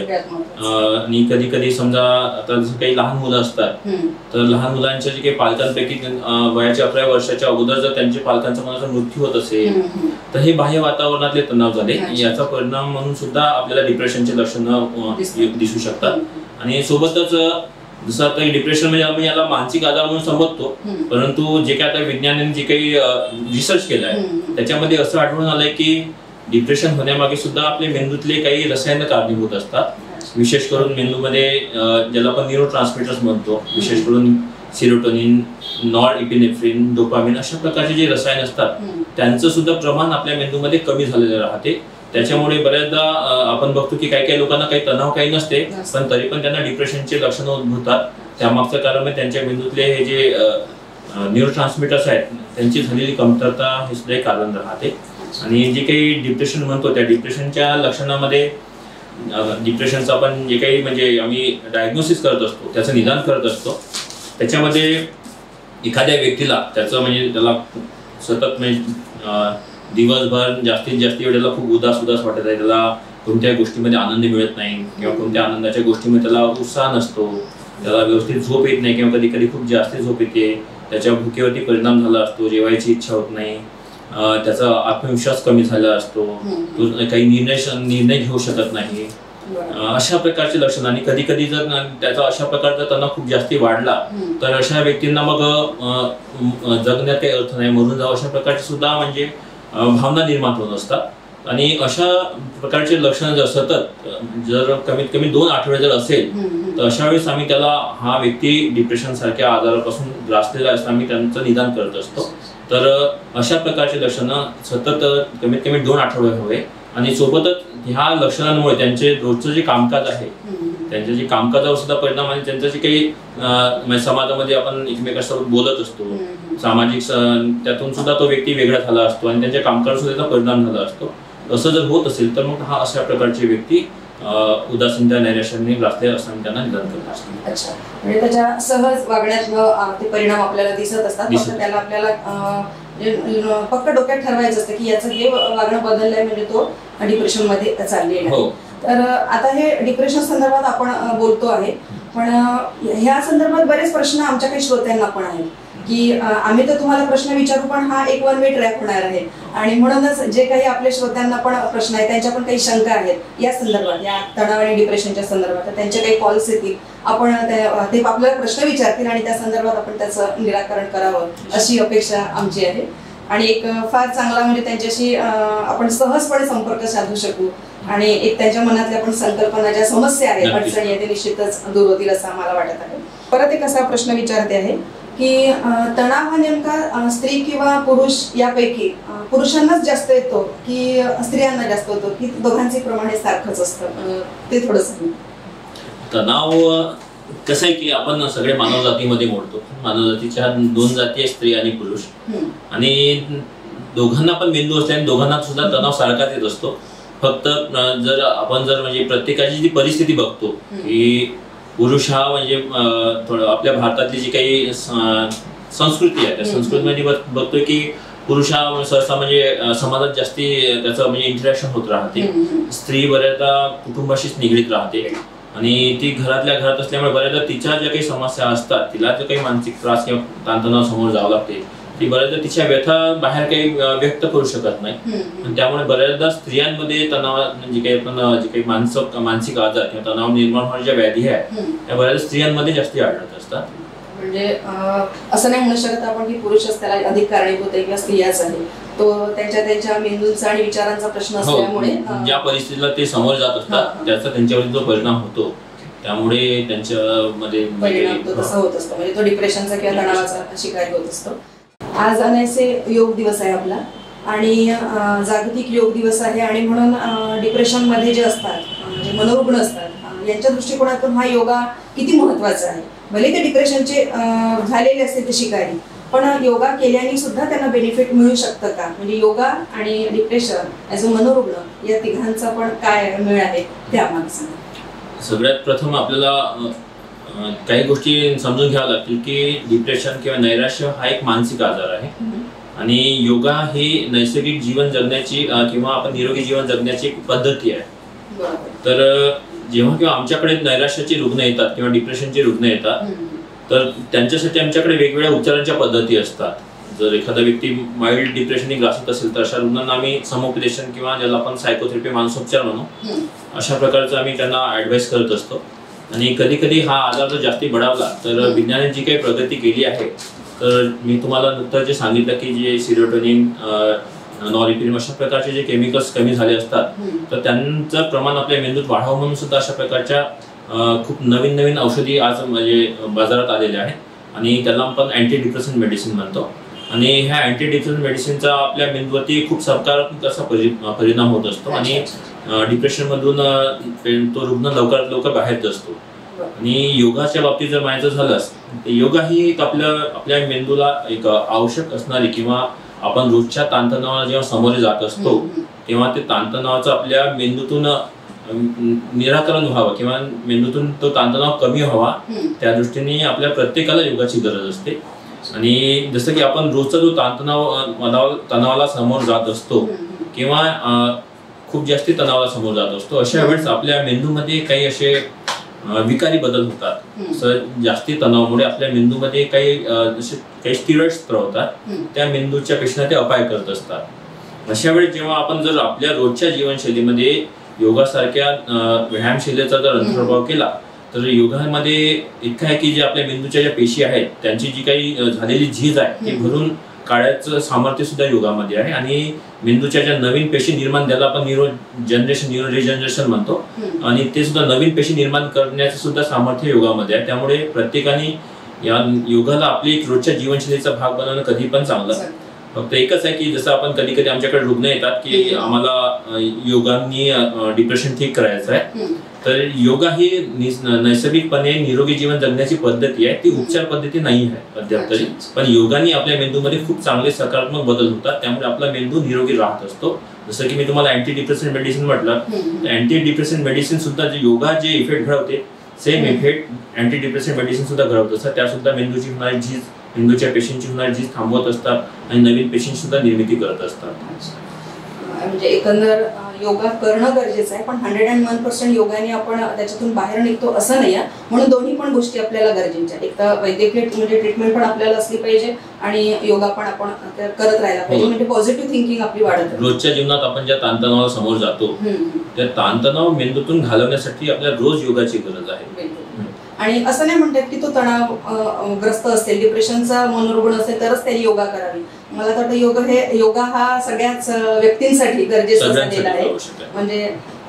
आणि कधी कधी समजा आता जसं काही लहान मुलं असतात तर लहान मुलांच्या जे काही पालकांपैकी वयाच्या अकरा वर्षाच्या अगोदर जर त्यांच्या पालकांचा कोणाचा मृत्यू होत असेल तर हे बाह्य वातावरणातले तणाव झाले, याचा परिणाम म्हणून सुद्धा आपल्याला डिप्रेशनचे लक्षणं दिसू शकतात. आणि सोबतच जसं आता डिप्रेशन म्हणजे आम्ही याला मानसिक आजार म्हणून समजतो, परंतु जे काही आता विज्ञानाने जे काही रिसर्च केलाय त्याच्यामध्ये असं आढळून आलंय की डिप्रेशन होण्यामागे सुद्धा आपले मेंदूतले काही रसायन कारणीभूत असतात. विशेष करून मेंदूमध्ये ज्याला आपण न्यूरो ट्रान्समिटर्स म्हणतो, विशेष करून सिरोटोनिन, नॉर इपिनेफ्रिन, डोपामिन अशा प्रकारचे जे रसायन असतात त्यांचं सुद्धा प्रमाण आपल्या मेंदूमध्ये कमी झालेलं राहते. त्याच्यामुळे बऱ्याचदा आपण बघतो की काही काही लोकांना काही तणाव काही नसते, पण तरी पण त्यांना डिप्रेशनचे लक्षणं उद्भवतात. त्यामागचं कारण म्हणजे त्यांच्या मेंदूतले हे जे न्यूरो ट्रान्समिटर्स आहेत त्यांची झालेली कमतरता हे सुद्धा एक कारण राहते. आणि जे काही डिप्रेशन म्हणतो त्या डिप्रेशनच्या लक्षणामध्ये डिप्रेशनचं आपण जे काही म्हणजे आम्ही डायग्नोसिस करत असतो, त्याचं निदान करत असतो, त्याच्यामध्ये एखाद्या व्यक्तीला त्याचं म्हणजे त्याला सतत म्हणजे दिवसभर जास्तीत जास्त वेळेला खूप उदास उदास वाटत आहे, त्याला कोणत्याही गोष्टीमध्ये आनंद मिळत नाही किंवा कोणत्या आनंदाच्या गोष्टीमध्ये त्याला उत्साह नसतो, त्याला व्यवस्थित झोप येत नाही किंवा कधी कधी खूप जास्त झोप येते, त्याच्या भुकेवरती परिणाम झाला असतो, जेवायची इच्छा होत नाही, त्याचा आत्मविश्वास कमी झाला असतो, तो काही निर्णय निर्णय घेऊ शकत नाही, अशा प्रकारचे लक्षण. आणि कधी कधी जर त्याचा अशा प्रकारचा तणाव खूप जास्ती वाढला तर अशा व्यक्तींना मग जगण्यात काही अर्थ नाही, मरून जावं अशा प्रकारचे सुद्धा म्हणजे भावना निर्माण होत असतात. आणि अशा प्रकारचे लक्षण जर सतत जर कमीत कमी दोन आठवडे जर असेल तर अशा वेळेस आम्ही त्याला हा व्यक्ती डिप्रेशन सारख्या आजारापासून ग्रासलेला असता आम्ही त्यांचं निदान करत असतो. तर अशा प्रकारचे लक्षणं सतत कमीत कमी दोन आठवडे हवे. आणि सोबतच ह्या लक्षणांमुळे त्यांचे रोजचं जे कामकाज आहे त्यांच्या जे कामकाजावर सुद्धा परिणाम आणि त्यांचा जे काही म्हणजे समाजामध्ये आपण एकमेकांसोबत बोलत असतो, सामाजिक त्यातून सुद्धा तो व्यक्ती वेगळा झाला असतो आणि त्यांच्या कामकाजावर सुद्धा त्याचा परिणाम झाला असतो. असं जर होत असेल तर मग हा अशा प्रकारची व्यक्ती उदासीनता नैराश्याने ग्रासले असताना त्यांना निधन करत असतात. अच्छा, म्हणजे त्याच्या सहज वागण्यात ते परिणाम आपल्याला दिसत असतात. फक्त त्याला आपल्याला फक्त डोक्यात ठरवायचं असतं की याचं हे वागणं बदललंय म्हणजे तो डिप्रेशन मध्ये चाललेला आहे. तर आता हे डिप्रेशन संदर्भात आपण बोलतो आहे, पण ह्या संदर्भात बरेच प्रश्न आमच्या काही श्रोत्यांना पण आहेत की आम्ही तर तुम्हाला प्रश्न विचारू पण हा एक वन वे ट्रॅक होणार आहे आणि म्हणूनच जे काही आपल्या श्रोत्यांना पण प्रश्न आहेत त्यांच्या पण काही शंका आहेत या संदर्भात, या तणाव आणि डिप्रेशनच्या संदर्भात, तर त्यांचे काही कॉल्स येतील, आपण ते आपल्याला प्रश्न विचारतील आणि त्या संदर्भात आपण त्याचं निराकरण करावं अशी अपेक्षा आमची आहे. आणि एक फार चांगला म्हणजे त्यांच्याशी आपण सहजपणे संपर्क साधू शकू आणि एक त्यांच्या मनातल्या पण संकल्पना ज्या समस्या आहेत, अडचणी आहेत, ते निश्चितच दूर होतील असं आम्हाला वाटत आहे. परत एक असा प्रश्न विचारते आहे की तणाव हा नेमका स्त्री किंवा पुरुष यापैकी पुरुषांनाच जास्त येतो की स्त्रियांना जास्त होतो की दोघांचे प्रमाण हे सारखंच असतं, ते थोडंसं. तणाव कसं आहे की आपण सगळे मानव जातीमध्ये मोडतो. मानव जातीच्या दोन जाती आहेत, स्त्री आणि पुरुष, आणि दोघांना पण मेंदू असल्याने दोघांना सुद्धा तणाव सारखाच येत असतो. फक्त जर आपण जर म्हणजे प्रत्येकाची जी परिस्थिती बघतो की पुरुष हा म्हणजे थोडं आपल्या भारतातली जी काही संस्कृती आहे त्या संस्कृतीमध्ये बघतोय की पुरुष हा सहसा म्हणजे समाजात जास्ती त्याचं म्हणजे इंटरॅक्शन होत राहते. स्त्री बऱ्याचदा कुटुंबाशीच निगडीत राहते आणि ती घरातल्या घरात असल्यामुळे बऱ्याचदा तिच्या ज्या काही समस्या असतात, तिला जो काही मानसिक त्रास किंवा ताणतणाव समोर जावं लागते, ती बऱ्याचदा तिच्या व्यथा बाहेर काही व्यक्त करू शकत नाही. आणि त्यामुळे बऱ्याचदा स्त्रियांमध्ये तणाव म्हणजे काही आपण जे काही मानसिक मानसिक आजार किंवा तणाव निर्माण होणाऱ्या ज्या व्याधी आहेत त्या बऱ्याचदा स्त्रियांमध्ये जास्ती आढळत असतात. म्हणजे असं नाही म्हणू शकत आपण की पुरुषच त्याला अधिक कारणीभूत आहे किंवा स्त्रियाच आहे, तो त्यांच्या त्यांच्या मेंदूंचा आणि विचारांचा प्रश्न असल्यामुळे ज्या परिस्थितीला ते समोर जात असतात त्याचा त्यांच्यावर जो परिणाम होतो त्यामुळे त्यांच्यामध्ये परिणाम तो तसा होत असतो, म्हणजे तो डिप्रेशनचा किंवा तणावाचा शिकारी होत असतो. आज अनैसे योग दिवस आहे आपला आणि जागतिक योग दिवस आहे आणि म्हणून डिप्रेशनमध्ये जे असतात म्हणजे मनोरुग्ण असतात यांच्या दृष्टिकोनातून हा योगा किती महत्त्वाचा आहे. भले ते डिप्रेशनचे झालेले असते ते शिकारी, पण योगा केल्याने सुद्धा त्यांना बेनिफिट मिळू शकतं का, म्हणजे योगा आणि डिप्रेशन ॲज अ मनोरुग्ण या तिघांचा पण काय मेळ आहे ते आम्हाला सांगा. सगळ्यात प्रथम आपल्याला काही गोष्टी समजून घ्याव्या लागतील की डिप्रेशन किंवा नैराश्य हा एक मानसिक आजार आहे आणि योगा ही नैसर्गिक जीवन जगण्याची किंवा आपण निरोगी जीवन जगण्याची एक पद्धती आहे. तर जेव्हा किंवा आमच्याकडे नैराश्याची रुग्ण येतात किंवा डिप्रेशनचे रुग्ण येतात तर त्यांच्यासाठी आमच्याकडे वेगवेगळ्या उपचारांच्या पद्धती असतात. जर एखादा व्यक्ती माइल्ड डिप्रेशनने ग्रासित असेल तर अशा रुग्णांना आम्ही समुपदेशन किंवा ज्याला आपण सायकोथेरपी मानसोपचार म्हणू अशा प्रकारचं आम्ही त्यांना ऍडवाइस करत असतो. आणि कधी कधी हा आजार जर जास्ती बढावला तर विज्ञानाने जी काही प्रगती केली आहे तर मी तुम्हाला नुकतं जे सांगितलं की जे सिरोटोनिन, नॉरएपिनेफ्राइन अशा प्रकारचे जे केमिकल्स कमी झाले असतात तर त्यांचं प्रमाण आपल्या मेंदूत वाढावं म्हणून सुद्धा अशा प्रकारच्या खूप नवीन नवीन औषधी आज म्हणजे बाजारात आलेल्या आहेत आणि त्याला आपण अँटी डिप्रेशन मेडिसिन म्हणतो. आणि ह्या अँटी डिप्रेशन मेडिसिनचा आपल्या मेंदूवरती खूप सकारात्मक असा परिणाम होत असतो आणि डिप्रेशन मधून तो रुग्ण लवकरात लवकर बाहेर येत असतो. आणि योगाच्या बाबतीत जर म्हणायचं झालंच तर योगा ही एक आपल्या आपल्या मेंदूला एक आवश्यक असणारी किंवा आपण रोजच्या ताणतणावाला जेव्हा सामोरे जात असतो तेव्हा ते ताणतणावाचं आपल्या मेंदूतून निराकरण व्हावं किंवा मेंदूतून तो ताणतणाव कमी व्हावा त्या दृष्टीने आपल्या प्रत्येकाला योगाची गरज असते. आणि जसं की आपण रोजचा जो ताणतणाव तणावाला समोर जात असतो किंवा खूप जास्ती तणावाला समोर जात असतो अशा वेळेस आपल्या मेंदूमध्ये काही असे विकारी बदल होतात. जास्ती तणावामुळे आपल्या मेंदूमध्ये काही काही स्टिरॉइड्स स्त्रवतात, त्या मेंदूच्या पेशींना ते अपाय करत असतात. अशा वेळेस जेव्हा आपण जर आपल्या रोजच्या जीवनशैलीमध्ये योगासारख्या व्यायामशैलीचा जर अंतर्भाव केला तर योगामध्ये इतकं आहे की जे आपल्या मेंदूच्या ज्या पेशी आहेत त्यांची जी काही झालेली झीज आहे ती भरून काढायचं सामर्थ्य सुद्धा योगामध्ये आहे. आणि मेंदूच्या ज्या नवीन पेशी निर्माण त्याला आपण न्यूरो जनरेशन न्यूरो रिजनरेशन म्हणतो आणि ते सुद्धा नवीन पेशी निर्माण करण्याचं सुद्धा सामर्थ्य योगामध्ये आहे. त्यामुळे प्रत्येकाने या योगाला आपली एक रोजच्या जीवनशैलीचा भाग बनवणं कधी पण चांगलं. फक्त एकच आहे की जसं आपण कधी कधी आमच्याकडे रुग्ण येतात की आम्हाला अ, योगांनी डिप्रेशन ठीक करायचं आहे, तर योगा ही निस- नैसर्गिकपणे निरोगी जीवन जगण्याची पद्धती आहे, ती उपचार पद्धती नाही आहे अद्याप तरी. पण योगाने आपल्या मेंदूमध्ये खूप चांगले सकारात्मक बदल होतात, त्यामुळे आपला मेंदू निरोगी राहत असतो. जसं की मी तुम्हाला अँटी डिप्रेशन मेडिसिन म्हटलं, अँटी डिप्रेशन मेडिसिन सुद्धा जे योगा जे इफेक्ट घडवते same effect anti depression medicine सुद्धा घडवत असतात. त्या सुद्धा मेंदूची होणारी झीज, मेंदूच्या पेशींची होणारी झीज थांबवत असतात आणि नवीन पेशी सुद्धा निर्मिती करत असतात. म्हणजे एकंदर अ, योगा करणं गरजेचं आहे, पण हंड्रेड अँड वन पर्सेंट योगाने आपण त्याच्यातून बाहेर निघतो असं नाही आहे. म्हणून दोन्ही पण गोष्टी आपल्याला गरजेच्या आहेत. एक तर वैद्यकीय म्हणजे ट्रीटमेंट पण आपल्याला असली पाहिजे आणि योगा पण आपण करत राहायला पाहिजे, म्हणजे पॉझिटिव्ह थिंकिंग आपली वाढत राहील. रोजच्या जीवनात आपण ज्या ताणतणावा समोर जातो त्या ताणतणाव मेंदूतून घालवण्यासाठी आपल्याला रोज योगाची गरज आहे. आणि असं नाही म्हणतात की तो तणाव अ, ग्रस्त असेल, डिप्रेशनचा मनोरुग्ण असेल तरच त्यांनी योगा करावी. मला तर वाटतं योग हे योगा हा सगळ्याच अ, व्यक्तींसाठी गरजेचा झालेला आहे. म्हणजे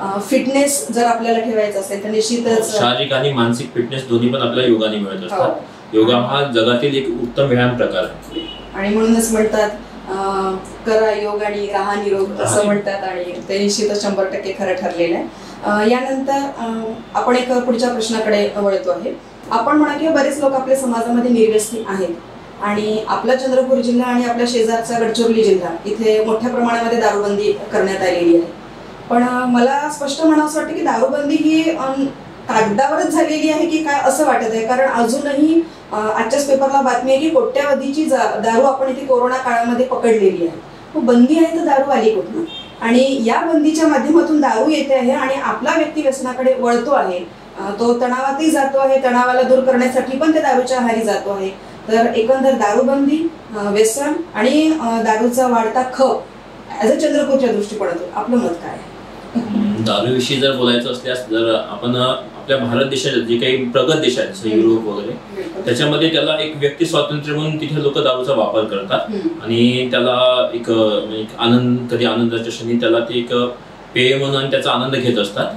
फिटनेस जर आपल्याला ठेवायचा असेल तर निश्चितच शारीरिक आणि मानसिक फिटनेस दोन्ही पण आपल्याला योगाने मिळत असतात. योगा हा जगातील एक उत्तम व्यायाम प्रकार आहे आणि म्हणूनच म्हणतात अ, करा योग आणि राहा निरोग असं म्हणतात आणि ते निश्चितच शंभर टक्के खरं ठरलेलं आहे. अ, यानंतर अ, आपण एक पुढच्या प्रश्नाकडे वळतो आहे. आपण म्हणा की बरेच लोक आपल्या समाजामध्ये निर्व्यसनी आहेत आणि आपला चंद्रपूर जिल्हा आणि आपल्या शेजारचा गडचिरोली जिल्हा इथे मोठ्या प्रमाणामध्ये दारूबंदी करण्यात आलेली आहे. पण अ, मला स्पष्ट म्हणावंसं वाटतं की दारूबंदी ही अ, कागदावरच झालेली आहे की काय असं वाटत आहे, कारण अजूनही अ, आजच्याच पेपरला बातमी आहे की कोट्यावधीची जा- दारू आपण इथे कोरोना काळामध्ये पकडलेली आहे. मग बंदी आहे तर दारू आली कुठून? आणि या बंदीच्या माध्यमातून दारू येते आहे आणि आपला व्यक्ती व्यसनाकडे वळतो आहे. अ, तो तणावातही जातो आहे, तणावाला दूर करण्यासाठी पण ते दारूच्या आहारी जातो आहे. तर एकंदर दारूबंदी, अ, व्यसन आणि अ, दारूचा वाढता खप ॲज अ चंद्रपूरच्या दृष्टिकोनातून आपलं मत काय आहे? दारूविषयी जर बोलायचं असल्यास जर आपण आपल्या भारत देशात जे काही प्रगत देश आहेत जसं युरोप वगैरे त्याच्यामध्ये त्याला एक व्यक्ती स्वातंत्र्य म्हणून तिथे लोक दारूचा वापर करतात आणि त्याला एक म्हणजे एक आनंद, कधी आनंदाच्या क्षणी त्याला ते एक पेय म्हणून आणि त्याचा आनंद घेत असतात.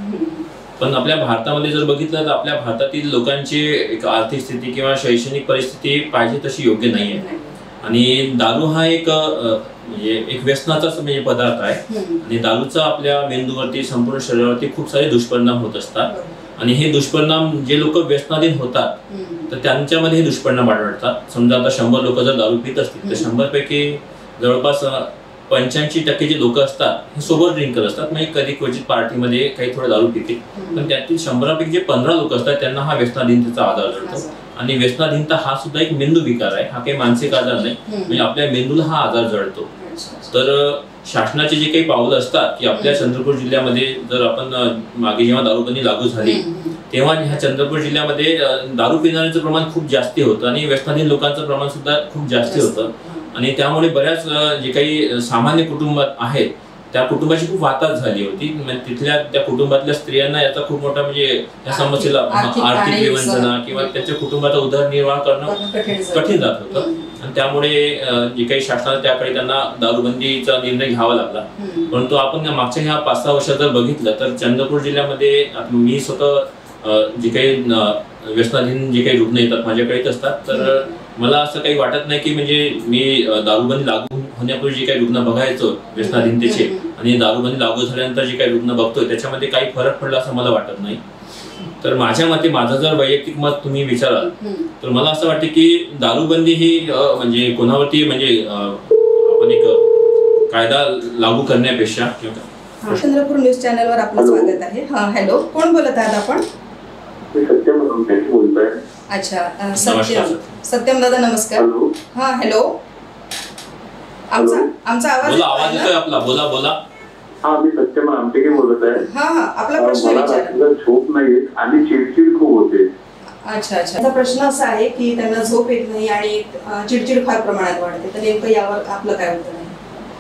पण आपल्या भारतामध्ये जर बघितलं तर आपल्या भारतातील लोकांची एक आर्थिक स्थिती किंवा शैक्षणिक परिस्थिती पाहिजे तशी योग्य नाही आहे आणि दारू हा एक म्हणजे एक व्यसनाचाच म्हणजे पदार्थ आहे आणि दारूचा आपल्या मेंदूवरती, संपूर्ण शरीरावरती खूप सारे दुष्परिणाम होत असतात आणि हे दुष्परिणाम जे लोक व्यसनाधीन होतात तर त्यांच्यामध्ये हे दुष्परिणाम आढळतात. समजा आता शंभर लोक जर दारू पित असतील तर शंभर पैकी जवळपास पंच्याऐंशी टक्के जे लोक असतात हे सोबत ड्रिंक करत असतात, म्हणजे कधी क्वचित पार्टीमध्ये काही थोडं दारू पितील, पण त्यातील शंभरापैकी जे पंधरा लोक असतात त्यांना हा व्यसनाधीनतेचा आजार जडतो आणि व्यसनाधीनता हा सुद्धा एक मेंदू विकार आहे, हा काही मानसिक आजार नाही, म्हणजे आपल्या मेंदूला हा आजार जडतो. तर शासनाचे जे काही पावलं असतात की आपल्या चंद्रपूर जिल्ह्यामध्ये जर आपण मागे जेव्हा दारूबंदी लागू झाली तेव्हा ह्या चंद्रपूर जिल्ह्यामध्ये दारू पिणाऱ्यांचं प्रमाण खूप जास्ती होतं आणि व्यसनाधीन लोकांचं प्रमाण सुद्धा खूप जास्ती होतं आणि त्यामुळे बऱ्याच जे काही सामान्य कुटुंब आहेत त्या कुटुंबाची खूप वाताहत झाली होती. तिथल्या त्या कुटुंबातल्या स्त्रियांना याचा खूप मोठा म्हणजे या समस्येला आर्थिक विवंचना किंवा त्यांच्या कुटुंबाचा उदरनिर्वाह करणं कठीण जात होतं आणि त्यामुळे जे काही शासनाने त्याकडे त्यांना दारूबंदीचा निर्णय घ्यावा लागला. परंतु आपण मागच्या ह्या पाच सहा वर्षात जर बघितलं तर चंद्रपूर जिल्ह्यामध्ये मी स्वतः जे काही व्यसनाधीन जे काही रुग्ण येतात माझ्याकडे येत असतात, तर मला असं काही वाटत नाही की म्हणजे मी दारूबंदी लागू होण्यापूर्वी जे काही रुग्ण बघायचो व्यसनाधीनतेचे आणि दारूबंदी लागू झाल्यानंतर जे काही रुग्ण बघतोय त्याच्यामध्ये काही फरक पडला असं मला वाटत नाही. तर माझ्या मते माझं जर वैयक्तिक मत तुम्ही विचाराल तर मला असं वाटतं की दारूबंदी ही म्हणजे कोणावरती म्हणजे आपण एक कायदा लागू करण्यापेक्षा. चंद्रपूर न्यूज चॅनलवर आपलं स्वागत आहे. हा, हॅलो, कोण बोलत आहात आपण? अच्छा, सत्यम सत्यम दादा नमस्कार. हा, हॅलो, आमचा आमचा आवाज आवाज येतोय आपला? बोला बोला. हा, मी सत्यम आमटेके बोलत आहे. हा हा, आपला प्रश्न विचारा. झोप नाही येत आणि चिडचिड खूप होते. अच्छा अच्छा, त्याचा प्रश्न असा आहे की त्यांना झोप येत नाही आणि चिडचिड फार प्रमाणात वाढते, तर नेमकं यावर आपलं काय उत्तर आहे?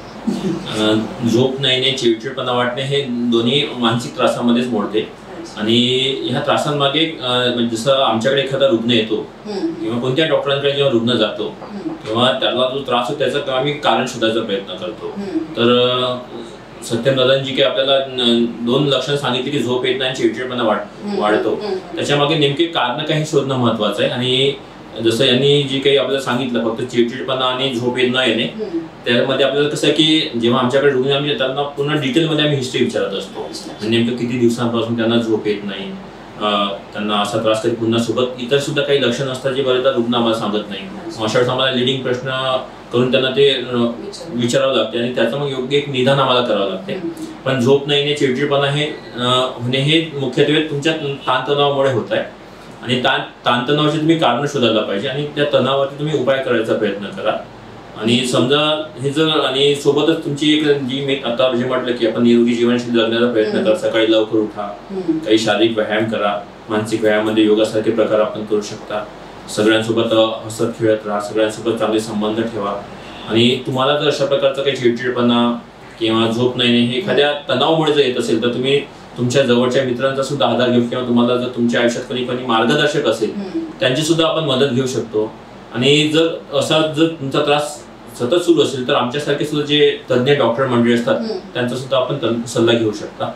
झोप नाही, चिडचिडपणा वाटणे हे दोन्ही मानसिक त्रासामध्येच मोडते आणि ह्या त्रासांमागे जसं आमच्याकडे एखादा रुग्ण येतो किंवा कोणत्या डॉक्टरांकडे जेव्हा रुग्ण जातो तेव्हा त्याला जो त्रास होतो त्याचं आम्ही कारण शोधायचा प्रयत्न करतो. तर सत्यम दादांनी काही आपल्याला दोन लक्षणं सांगितली की झोप येत नाही, चिडचिडपणा वाढ वाढतो, त्याच्यामागे नेमके कारण काही शोधणं महत्वाचं आहे आणि जसं यांनी जी काही आपल्याला सांगितलं फक्त चिडचिडपणा आणि झोप येत न येणे, त्यामध्ये आपल्याला कसं आहे की जेव्हा आमच्याकडे रुग्ण आम्ही त्यांना पूर्ण डिटेलमध्ये आम्ही हिस्ट्री विचारत असतो. नेमकं किती दिवसांपासून त्यांना झोप येत नाही, त्यांना असा त्रास तरी पुन्हा सोबत इतर सुद्धा काही लक्षणं असतात जे बरेचदा रुग्ण आम्हाला सांगत नाही. अशा वेळेस आम्हाला लिडिंग प्रश्न करून त्यांना ते विचारावं लागते आणि त्याचं मग योग्य एक निदान आम्हाला करावं लागते. पण झोप न येणे, चिडचिडपणा हे होणे हे मुख्यत्वे तुमच्या ताणतणावामुळे होत आहे आणि ताण ताणतणावाची तुम्ही कारण शोधायला पाहिजे आणि त्या तणावावरती तुम्ही उपाय करायचा प्रयत्न करा. आणि समजा हे जर आणि सोबतच तुमची एक जी मी आता जे म्हटलं की आपण निरोगी जीवनशैली जगण्याचा प्रयत्न करा, सकाळी लवकर उठा, काही शारीरिक व्यायाम करा, मानसिक व्यायामामध्ये योगासारखे प्रकार आपण करू शकता, सगळ्यांसोबत हसत खेळत राहा, सगळ्यांसोबत चांगले संबंध ठेवा. आणि तुम्हाला जर अशा प्रकारचा काही चिडचिडपणा किंवा झोप नाही हे एखाद्या तणावामुळे जर येत असेल तर तुम्ही तुमच्या जवळच्या मित्रांचा सुद्धा आधार घेऊ किंवा तुम्हाला जर तुमच्या आयुष्यात कोणी कोणी मार्गदर्शक असेल त्यांची सुद्धा आपण मदत घेऊ शकतो. आणि जर असा जर तुमचा त्रास सतत सुरू असेल तर आमच्यासारखे सुद्धा जे तज्ञ डॉक्टर मंडळी असतात त्यांचा सुद्धा आपण सल्ला घेऊ शकता.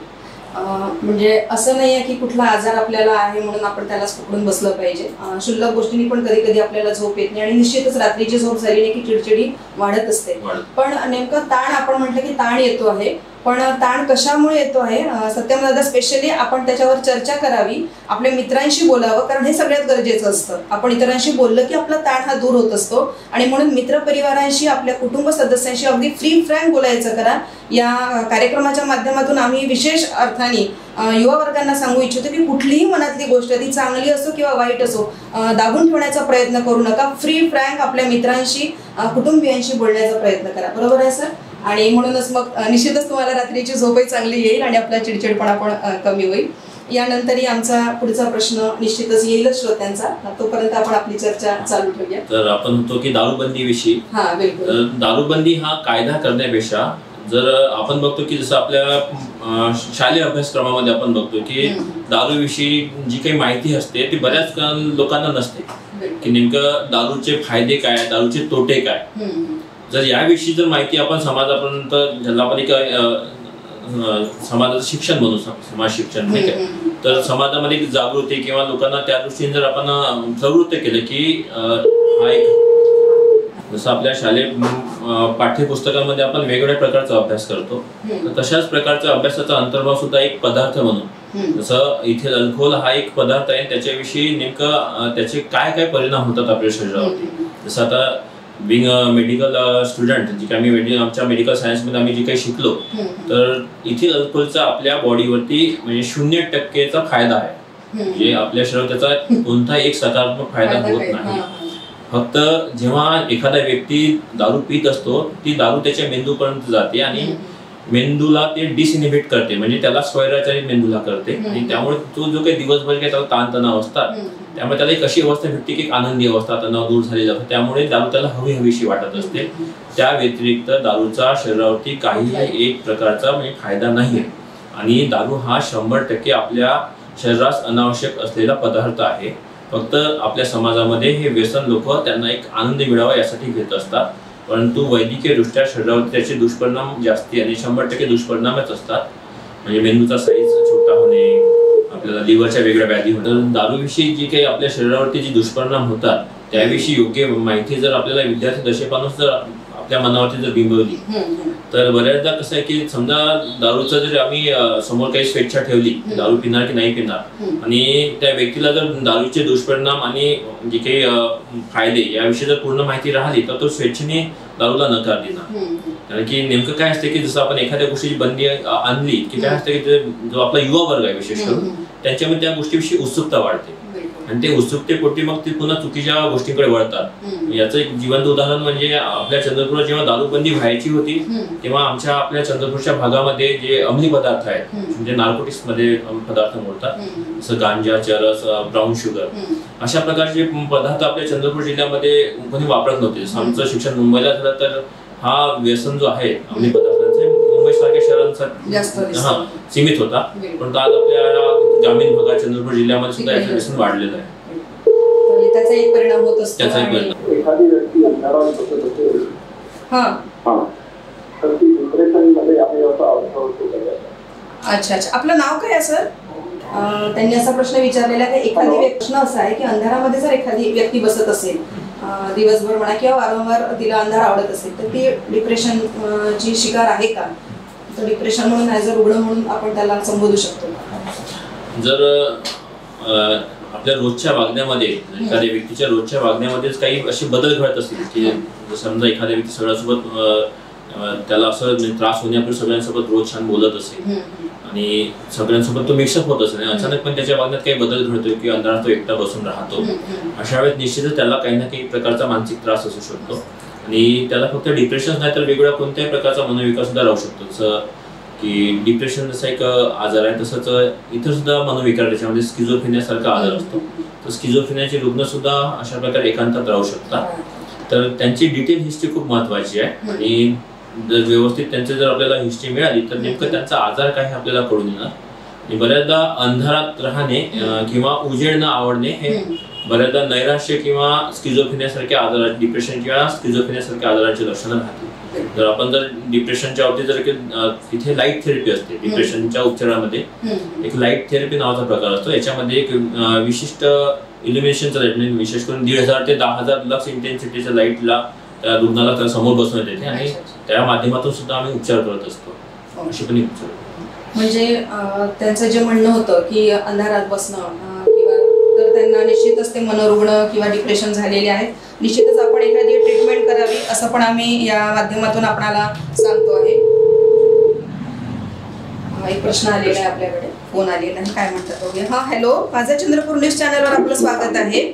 म्हणजे असं नाही आहे की कुठला आजार आपल्याला आहे म्हणून आपण त्यालाच पकडून बसलं पाहिजे. क्षुल्लक गोष्टींनी पण कधी कधी आपल्याला झोप येत नाही आणि निश्चितच रात्रीची झोप झाली नाही की चिडचिडी वाढत असते. पण नेमकं ताण आपण म्हटलं की ताण येतो आहे, पण ताण कशामुळे येतो आहे सत्यम दादा स्पेशली आपण त्याच्यावर चर्चा करावी, आपल्या मित्रांशी बोलावं, कारण हे सगळ्यात गरजेचं असतं. आपण इतरांशी बोललं की आपला ताण हा दूर होत असतो आणि म्हणून मित्र परिवारांशी, आपल्या कुटुंब सदस्यांशी अगदी फ्री फ्रँक बोलायचं करा. या कार्यक्रमाच्या माध्यमातून आम्ही विशेष अर्थाने युवा वर्गांना सांगू इच्छितो की कुठलीही मनातली गोष्ट ती चांगली असो किंवा वाईट असो दाबून ठेवण्याचा प्रयत्न करू नका. फ्री फ्रँक आपल्या मित्रांशी, कुटुंबियांशी बोलण्याचा प्रयत्न करा. बरोबर आहे सर? आणि म्हणूनच मग निश्चितच तुम्हाला रात्रीची झोपही चांगली येईल आणि आपला चिडचिडपणा पण कमी होईल. यानंतरही आमचा पुढचा प्रश्न निश्चितच येईलच श्रोत्यांचा, तोपर्यंत आपण आपली चर्चा चालू ठेवूया. तर आपण म्हणतो की दारूबंदी विषयी, हा बिलकुल, दारूबंदी हा कायदा करण्यापेक्षा जर आपण बघतो की जसं आपल्या शालेय अभ्यासक्रमामध्ये आपण बघतो की दारूविषयी जी काही माहिती असते ती बऱ्याच लोकांना नसते की नेमकं दारूचे फायदे काय, दारूचे तोटे काय. जर याविषयी जर माहिती आपण समाजापर्यंत, ज्याला आपण एक समाजाचं शिक्षण म्हणू, समाज शिक्षण ठीक आहे, तर समाजामध्ये जागृती किंवा लोकांना त्या दृष्टीने जर आपण प्रवृत्त केलं की हा एक, जसं आपल्या शालेय पाठ्यपुस्तकांमध्ये आपण वेगवेगळ्या प्रकारचा अभ्यास करतो तर तशाच प्रकारच्या अभ्यासाचा अंतर्भाव सुद्धा एक पदार्थ म्हणून, जसं इथेल अल्कोहोल हा एक पदार्थ आहे, त्याच्याविषयी नेमकं त्याचे काय काय परिणाम होतात आपल्या शरीरावरती. जसं आता बिंग मेडिकल स्टुडंट जी काही आम्ही आमच्या मेडिकल सायन्समध्ये आम्ही जे काही शिकलो तर इथेल अल्कोहोलचा आपल्या बॉडीवरती म्हणजे शून्य टक्केचा फायदा आहे. म्हणजे आपल्या शरीरात त्याचा कोणताही एक सकारात्मक फायदा होत नाही. फक्त जेव्हा एखादा व्यक्ती दारू पित असतो ती दारू त्याच्या मेंदूपर्यंत जाते आणि मेंदूला ते डिसइनहिबिट करते, म्हणजे त्याला स्वैराचारित मेंदूला करते आणि त्यामुळे तो जो काही दिवसभर काही त्याला ताणतणाव असतात त्यामुळे त्याला एक अशी अवस्था भेटते की आनंदी अवस्था, तणाव दूर झालेला असतो, त्यामुळे दारू त्याला हवी हवीशी वाटत असते. त्या व्यतिरिक्त दारूचा शरीरावरती काही एक प्रकारचा म्हणजे फायदा नाही आणि दारू हा शंभर टक्के आपल्या शरीरास अनावश्यक असलेला पदार्थ आहे. फक्त आपल्या समाजामध्ये हे व्यसन लोक त्यांना एक आनंद मिळावा यासाठी घेत असतात, परंतु वैद्यकीय दृष्ट्या शरीरावरती त्याचे दुष्परिणाम जास्ती आणि शंभर टक्के दुष्परिणामच असतात. म्हणजे मेंदूचा साईज छोटा होणे, आपल्याला लिव्हरच्या वेगळ्या व्याधी होतात. दारूविषयी जी काही आपल्या शरीरावरती जी दुष्परिणाम होतात त्याविषयी योग्य माहिती जर आपल्याला विद्यार्थी दशेपासून जर आपल्या मनावरती जर बिंबवली तर बऱ्याचदा कसं आहे की समजा दारूचं जर आम्ही समोर काही स्वेच्छा ठेवली दारू पिणार की नाही पिणार आणि त्या व्यक्तीला जर दारूचे दुष्परिणाम आणि जे काही फायदे याविषयी जर पूर्ण माहिती राहिली तर तो स्वेच्छेने दारूला नकार देणार. कारण की नेमकं काय असते की जसं आपण एखाद्या गोष्टीची बंदी आणली की काय असते की जो आपला युवा वर्ग आहे विशेष करून त्यांच्यामध्ये त्या गोष्टीविषयी उत्सुकता वाढते आणि ते उत्सुकतेपोटी मग ते पुन्हा चुकीच्या गोष्टींकडे वळतात. याचं एक जिवंत उदाहरण म्हणजे आपल्या चंद्रपूर जेव्हा दारूबंदी व्हायची होती तेव्हा आमच्या आपल्या चंद्रपूरच्या भागामध्ये जे अंमली पदार्थ आहेत म्हणजे नार्कोटिक्स मध्ये पदार्थ मोडतात, जसं गांजा, चरस, ब्राऊन शुगर अशा प्रकारचे पदार्थ आपल्या चंद्रपूर जिल्ह्यामध्ये कोणी वापरत नव्हते. जसं आमचं शिक्षण मुंबईला झालं तर हा व्यसन जो आहे अंमली पदार्थांचा मुंबई सारख्या शहरांसाठी हा सीमित होता, पण आज आपल्या ग्रामीण भागात चंद्रपूर जिल्ह्यामध्ये सुद्धा याचं व्यसन वाढलेलं आहे. त्याचा एक परिणाम होत असतो. त्याचा एक परिणाम एखादी व्यक्ती अंधारावर बसत असेल हा हा तर ती डिप्रेशन मध्ये आहे असा अनुभव होतो. अच्छा अच्छा, आपलं नाव काय आहे सर? अं, त्यांनी असा प्रश्न विचारलेला आहे की एखादी व्यक्ती- प्रश्न असा आहे की अंधारामध्ये जर एखादी व्यक्ती बसत असेल अं, दिवसभर म्हणा किंवा वारंवार तिला अंधार आवडत असेल तर ती डिप्रेशन अं, ची शिकार आहे का? तर डिप्रेशन म्हणून ॲज अ रुग्ण म्हणून आपण त्याला संबोधू शकतो. जर अ, आपल्या रोजच्या वागण्यामध्ये एखाद्या व्यक्तीच्या रोजच्या वागण्यामध्येच काही असे बदल घडत असतील की समजा एखाद्या व्यक्ती सगळ्यासोबत अ, अ, त्याला असं त्रास होण्यापूर्वी सगळ्यांसोबत रोज छान बोलत असेल आणि सगळ्यांसोबत तो मिक्सअप होत असेल आणि अचानक पण त्याच्या वागण्यात काही बदल घडतोय की अंधारात तो एकटा बसून राहतो, अशा वेळेस निश्चितच त्याला काही ना काही प्रकारचा मानसिक त्रास असू शकतो आणि त्याला फक्त डिप्रेशन नाही तर वेगवेगळ्या कोणत्याही प्रकारचा मनोविकार सुद्धा राहू शकतो. जसं की डिप्रेशन जसा एक आजार आहे तसंच इतर सुद्धा मनोविकार त्याच्यामध्ये स्किझोफ्रेनियासारखा आजार असतो. तर स्किझोफ्रेनियाचे रुग्ण सुद्धा अशा प्रकारे एकांतात राहू शकतात. तर त्यांची डिटेल हिस्ट्री खूप महत्वाची आहे आणि जर व्यवस्थित त्यांची जर आपल्याला हिस्ट्री मिळाली तर नेमकं त्यांचा आजार काय हे आपल्याला कळून येणार. आणि बऱ्याचदा अंधारात राहणे किंवा उजेड न आवडणे हे बऱ्याचदा नैराश्य किंवा स्किझोफ्रेनियासारख्या आजारात डिप्रेशन किंवा स्किझोफ्रेनियासारख्या आजाराची लक्षणं राहतील. जर आपण जर डिप्रेशनच्या बाबतीत जर तिथे लाईट थेरपी असते डिप्रेशनच्या उपचारामध्ये एक लाईट थेरपी नावाचा प्रकार असतो. याच्यामध्ये एक विशिष्ट इल्युमिनेशनचा लाईट म्हणजे विशेष करून दीड हजार ते दहा हजार लक्स इंटेन्सिटीच्या लाईटला त्या रुग्णाला त्या समोर बसवण्यात येते आणि त्या माध्यमातून सुद्धा आम्ही उपचार करत असतो. अशी पण उपचार म्हणजे त्यांचं जे म्हणणं होतं की अंधारात बसणं किंवा तर त्यांना निश्चितच ते मनोरुग्ण किंवा डिप्रेशन झालेले आहेत. निश्चितच आपण एखादी ट्रीटमेंट करावी असं पण आम्ही या माध्यमातून आपणाला सांगतो आहे. एक प्रश्न आलेला आहे आपल्याकडे, फोन आलेला आहे, काय म्हणतात बघूया. हा हॅलो, माझ्या चंद्रपूर न्यूज चॅनलवर आपलं स्वागत आहे.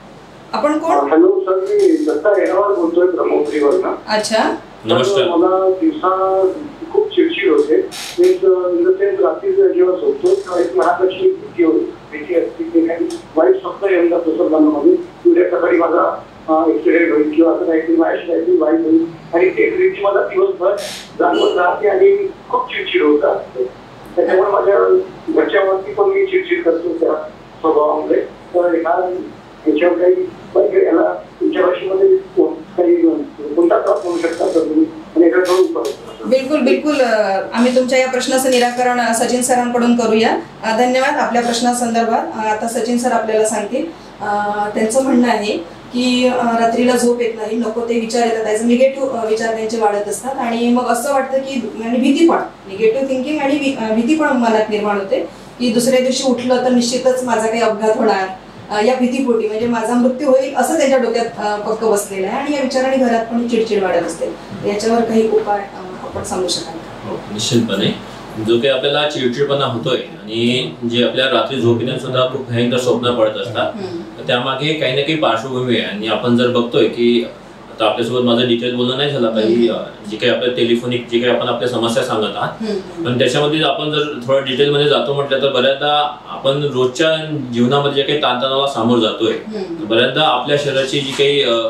आपण कोण? हॅलो सर, मी दत्ता येणावर बोलतोय ब्रह्मपुरीवरनं. अच्छा, नमस्कार. मला दिवसा खूप चिडचिड होते. एक इन द सेन्स रात्री जेव्हा झोपतो तेव्हा एक लहानशी भीती होती भीती असते की काही वाईट स्वप्न येतात तसं मनामध्ये. उद्या सकाळी माझा ऍक्सिडेंट होईल किंवा असं काहीतरी माझ्याशी काहीतरी वाईट होईल आणि ते भीती मला दिवसभर जाणवत राहते आणि खूप चिडचिड होत असते. त्याच्यामुळे माझ्या घरच्यावरती पण मी चिडचिड करतो त्या स्वभावामुळे. तर ह्या याच्यावर काही याला तुमच्या भाषेमध्ये काही कोणता त्रास होऊ शकतात तर तुम्ही आणि याचा उपाय? बिलकुल बिलकुल आम्ही तुमच्या या प्रश्नाचं निराकरण सचिन सरांकडून करूया. धन्यवाद आपल्या प्रश्नासंदर्भात. आता सचिन सर आपल्याला सांगतील. त्यांचं म्हणणं आहे की रात्रीला झोप येत नाही, नको ते विचार येतात, त्याचे निगेटिव्ह विचार त्यांचे वाढत असतात आणि मग असं वाटतं की आणि भीती पण निगेटिव्ह थिंकिंग आणि भीती पण मनात निर्माण होते की दुसऱ्या दिवशी उठलं तर निश्चितच माझा काही अपघात होणार या भीतीपोटी, म्हणजे माझा मृत्यू होईल असं त्यांच्या डोक्यात पक्क बसलेलं आहे आणि या विचाराने घरात पण चिडचिड वाढत असते. याच्यावर काही उपाय आपण सांगू शकाल? हो, निश्चितपणे. जो काही आपल्याला चिडचिडपणा होतोय आणि जे आपल्या रात्री झोपेने सुद्धा खूप भयंकर स्वप्न पडत असतात, त्यामागे काही ना काही पार्श्वभूमी आहे. आणि आपण जर बघतोय की आता आपल्यासोबत माझं डिटेल बोलणं नाही झालं, काही जे काही आपल्या टेलिफोनिक जे काही आपण आपल्या समस्या सांगत आहात, पण त्याच्यामध्ये आपण जर थोडं डिटेलमध्ये जातो म्हटलं तर बऱ्याचदा आपण रोजच्या जीवनामध्ये जे काही ताणतणावाला सामोरं जातोय, बऱ्याचदा आपल्या शरीराची जी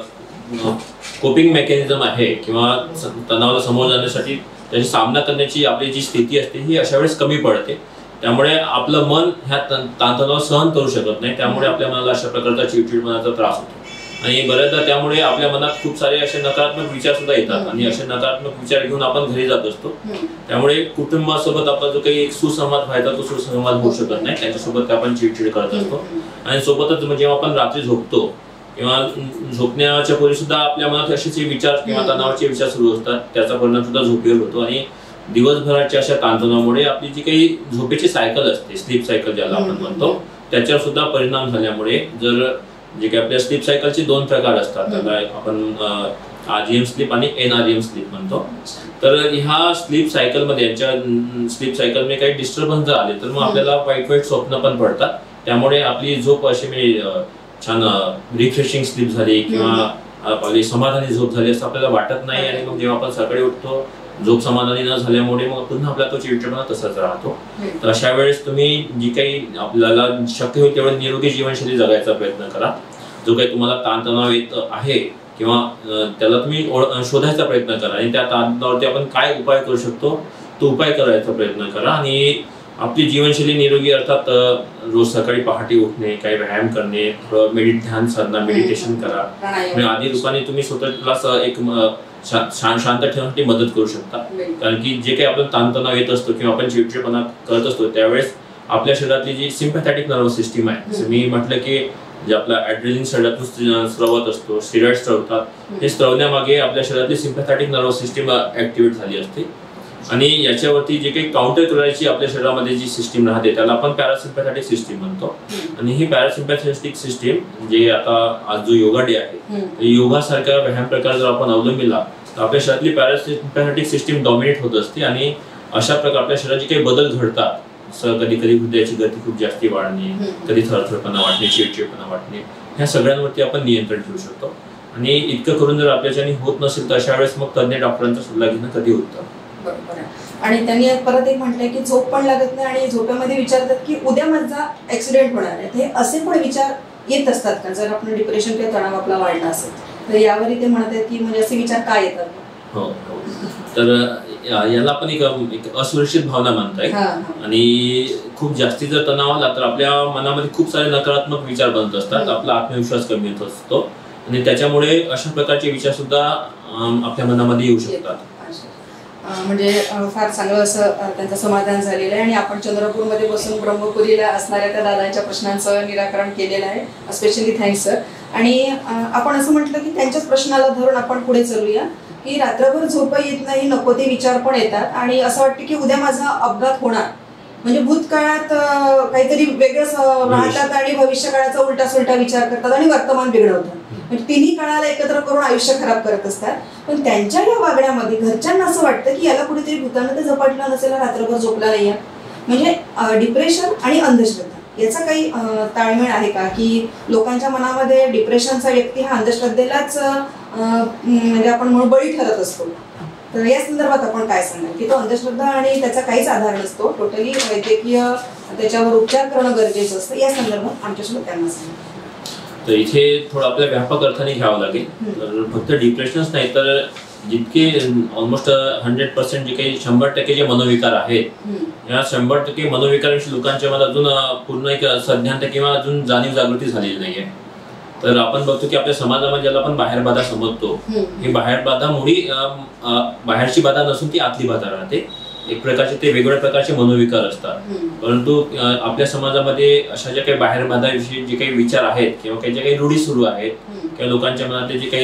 काही कोपिंग मेकॅनिझम आहे किंवा तणावाला सामोरं जाण्यासाठी त्याची सामना करण्याची आपली जी स्थिती असते ही अशा वेळेस कमी पडते. त्यामुळे आपलं मन ह्या ताणतणाव सहन करू शकत नाही. त्यामुळे आपल्या मनाला अशा प्रकारचा चिडचिडपणाचा त्रास होतो आणि बऱ्याचदा त्यामुळे आपल्या मनात खूप सारे असे नकारात्मक विचार सुद्धा येतात आणि असे नकारात्मक विचार घेऊन आपण घरी जात असतो. त्यामुळे कुटुंबासोबत आपला जो काही एक सुसंवाद व्हायचा तो सुसंवाद होऊ शकत नाही, त्यांच्यासोबत आपण चिडचिड करत असतो. आणि सोबतच जेव्हा आपण रात्री झोपतो किंवा झोपण्याच्या पूर्वी सुद्धा आपल्या मनात असेच विचार किंवा तणावाचे विचार सुरू असतात, त्याचा परिणाम सुद्धा झोपेवर होतो आणि दिवसभराच्या अशा ताणतणावामुळे आपली जी काही झोपेची सायकल असते, स्लीप सायकल ज्याला आपण म्हणतो, त्याच्यावर सुद्धा परिणाम झाल्यामुळे जर जे काही आपल्या स्लीप सायकलचे दोन प्रकार असतात, त्याला आपण आरईएम स्लीप आणि एनआरईएम स्लीप म्हणतो. तर ह्या स्लीप सायकलमध्ये यांच्या स्लीप सायकलमध्ये काही डिस्टर्बन्स जर आले तर मग आपल्याला वाईट वाईट स्वप्न पण पडतात. त्यामुळे आपली झोप अशी म्हणजे छान रिफ्रेशिंग स्लीप झाली किंवा आपली समाधानी झोप झाली असं आपल्याला वाटत नाही आणि मग जेव्हा आपण सकाळी उठतो झोप समाधानी न झाल्यामुळे मग पुन्हा आपला तो चिडचिडपणा तसाच राहतो. तर अशा वेळेस तुम्ही जी काही आपल्याला शक्य होईल तेवढं निरोगी जीवनशैली जगायचा प्रयत्न करा. जो काही तुम्हाला ताणतणाव येत आहे किंवा त्याला तुम्ही शोधायचा प्रयत्न करा आणि त्या ताणतणावावरती आपण काय उपाय करू शकतो तो उपाय करायचा प्रयत्न करा. आणि आपली जीवनशैली निरोगी अर्थात रोज सकाळी पहाटे उठणे, काही व्यायाम करणे, मेडिट ध्यान साधना मेडिटेशन करा. आधी रूपाने तुम्ही स्वतःला एक शांत ठेवण्यासाठी मदत करू शकता. कारण की जे काही आपण ताणतणाव येत असतो किंवा आपण चिडचिडपणा करत असतो त्यावेळेस आपल्या शरीरातली जी सिम्पॅथॅटिक नर्वस सिस्टीम आहे, जसं मी म्हटलं की जे आपला ॲड्रेलिन शरीरातून स्त्रवत असतो, स्टिरॉइड्स स्त्रवतात, हे स्त्रवण्यामागे आपल्या शरीरातली सिम्पॅथॅटिक नर्वस सिस्टीम ऍक्टिव्हेट झाली असते आणि याच्यावरती जे काही काउंटर करायची आपल्या शरीरामध्ये जी सिस्टीम राहते त्याला आपण पॅरासिम्पॅथॅटिक सिस्टीम म्हणतो. आणि ही पॅरासिम्पॅथॅटिक सिस्टीम जे आता आज जो योगा डे आहे, योगासारख्या व्यायाम प्रकार जर आपण अवलंबिला तर आपल्या शरीरातली पॅरासिम्पॅथॅटिक सिस्टीम डॉमिनेट होत असते आणि अशा प्रकारे आपल्या शरीरात जे काही बदल घडतात, कधी कधी हृदयाची गती खूप जास्ती वाढणे, कधी थरथरपणा वाटणे, चिडचिडपणा वाटणे, ह्या सगळ्यांवरती आपण नियंत्रण ठेवू शकतो. आणि इतकं करून जर आपल्याच्याने होत नसेल तर अशा वेळेस मग तज्ञ डॉक्टरांचा सल्ला घेणं कधी उत्तम. बरोबर आहे. आणि त्यांनी परत एक म्हटलंय की झोप पण लागत नाही आणि झोपेमध्ये विचारतात की उद्या माझा ऍक्सिडेंट होणार आहे. हे असे पण विचार येत असतात का जर आपण डिप्रेशन किंवा तणाव आपला वाढला असेल तर? यावरही ते म्हणत आहेत की म्हणजे असे विचार काय येतात? हो हो तर याला पण एक एक असुरक्षित भावना मानताय. आणि खूप जास्ती जर तणाव आला तर आपल्या मनामध्ये खूप सारे नकारात्मक विचार बनत असतात, आपला आत्मविश्वास कमी होत असतो आणि त्याच्यामुळे अशा प्रकारचे विचार सुद्धा आपल्या मनामध्ये येऊ शकतात. म्हणजे फार चांगलं असं त्यांचं समाधान झालेलं आहे आणि आपण चंद्रपूरमध्ये बसून ब्रह्मपुरीला असणाऱ्या त्या दादांच्या प्रश्नांचं निराकरण केलेलं आहे. Specially thanks sir. आणि आपण असं म्हटलं की त्यांच्याच प्रश्नाला धरून आपण पुढे चालूया की रात्रभर झोप येत नाही, नको ते विचार पण येतात आणि असं वाटतं की उद्या माझा अपघात होणार, म्हणजे भूतकाळात काहीतरी वेगळंच राहतात आणि भविष्यकाळाचा उलटा सुलटा विचार करतात आणि वर्तमान बिघडवतात. म्हणजे तिन्ही काळाला एकत्र करून आयुष्य खराब करत असतात. पण त्यांच्या या वागण्यामध्ये घरच्यांना असं वाटतं की याला कुठेतरी भूतानं ते झपाटलं नसेल, रात्रभर झोपला नाही. म्हणजे डिप्रेशन आणि अंधश्रद्धा याचा काही ताळमेळ आहे का, की लोकांच्या मनामध्ये डिप्रेशनचा व्यक्ती हा अंधश्रद्धेलाच म्हणजे आपण म्हणून बळी ठरत असतो? तर या संदर्भात आपण काय सांगाल की तो अंधश्रद्धा आणि त्याचा काहीच आधार नसतो, टोटली वैद्यकीय त्याच्यावर उपचार करणं गरजेचं असतं, या संदर्भात आमच्यासोबत त्यांना सांगा. तर इथे थोडं आपल्या व्यापक अर्थाने घ्यावं लागेल. तर फक्त डिप्रेशनच नाही तर जितके ऑलमोस्ट हंड्रेड पर्सेंट जे काही शंभर टक्के जे मनोविकार आहेत या शंभर टक्के मनोविकारांशी लोकांच्या मला अजून पूर्ण एक सज्ञानता किंवा अजून जाणीव जागृती झालेली नाहीये. तर आपण बघतो की आपल्या समाजामध्ये ज्याला आपण बाहेर बाधा समजतो, ही बाहेर बाधा मुळी बाहेरची बाधा नसून ती आतली बाधा राहते. एक प्रकारचे ते वेगवेगळ्या प्रकारचे मनोविकार असतात. परंतु आपल्या समाजामध्ये अशा ज्या काही बाहेर बाधाविषयी जे काही विचार आहेत किंवा काही ज्या काही रूढी सुरू आहेत किंवा लोकांच्या मनातले जे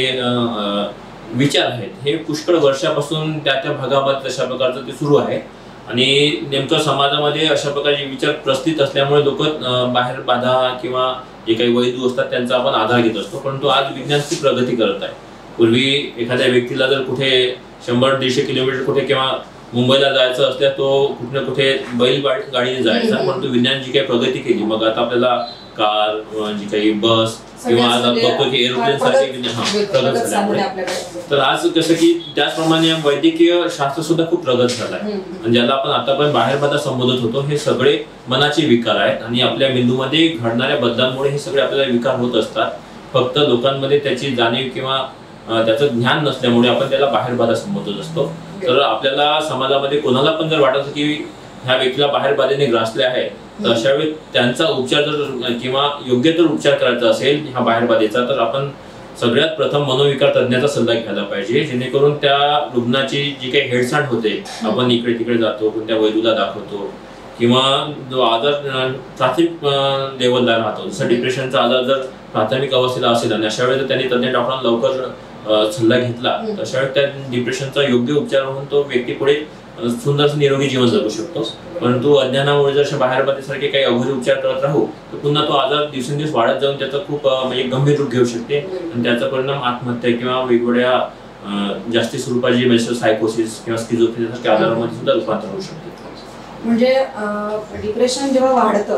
काही विचार आहेत हे पुष्कळ वर्षापासून त्या त्या भागामध्ये तशा प्रकारचं ते सुरू आहे. आणि नेमकं समाजामध्ये अशा प्रकारचे विचार प्रस्थित असल्यामुळे लोक बाहेर बाधा किंवा जे काही वैद्य असतात त्यांचा आपण आधार घेत असतो. परंतु आज विज्ञान ती प्रगती करत आहे. पूर्वी एखाद्या व्यक्तीला जर कुठे शंभर दीडशे किलोमीटर कुठे किंवा मुंबईला जायचं असल्या तो कुठे ना कुठे बैल गाडीने जायचा. परंतु विज्ञान जी काही प्रगती केली मग आता आपल्याला कार जी काही बस किंवा आज बघतो की एरोप्लेन सारखे प्रगत झाल्यामुळे तर आज कसं की त्याचप्रमाणे वैद्यकीय शास्त्र सुद्धा खूप प्रगत झालं आहे. आणि ज्याला आपण आतापर्यंत बाहेर बाधा संबोधत होतो हे सगळे मनाचे विकार आहेत आणि आपल्या मेंदूमध्ये घडणाऱ्या बदलांमुळे हे सगळे आपल्याला विकार होत असतात. फक्त लोकांमध्ये त्याची जाणीव किंवा त्याचं ज्ञान नसल्यामुळे आपण त्याला बाहेर बाधा संबोधत असतो. तर आपल्याला समाजामध्ये कोणाला पण जर वाटत की ह्या व्यक्तीला बाहेर बाधेने ग्रासले आहे तर अशा वेळी त्यांचा उपचार जर किंवा योग्य तर उपचार करायचा असेल ह्या बाहेर बाधेचा तर आपण सगळ्यात प्रथम मनोविकार तज्ञाचा सल्ला घ्यायला पाहिजे, जेणेकरून त्या रुग्णाची जी काही हेळसांड होते, आपण इकडे तिकडे जातो कोणत्या वैद्यूला दाखवतो किंवा जो आजार प्राथमिक लेवलला राहतो, जसं डिप्रेशनचा आजार जर प्राथमिक अवस्थेला असेल आणि अशा वेळी जर त्यांनी तज्ञ डॉक्टरांना लवकर सल्ला घेतला तर अशा वेळी त्या डिप्रेशनचा योग्य उपचार होऊन तो व्यक्ती पुढे सुंदर निरोगी जीवन जगू शकतो. परंतु अज्ञानामुळे जर बाहेर बाधेसारखे काही अवघड उपचार करत राहू तर पुन्हा तो आजार दिवसेंदिवस वाढत जाऊन त्याचा खूप म्हणजे गंभीर रूप घेऊ शकते आणि त्याचा परिणाम आत्महत्या किंवा वेगवेगळ्या जास्ती स्वरूपाची म्हणजे सायकोसिस किंवा स्किझोफ्रेनिया सारख्या आजारामध्ये सुद्धा रूपांतर होऊ शकते. म्हणजे डिप्रेशन जेव्हा वाढतं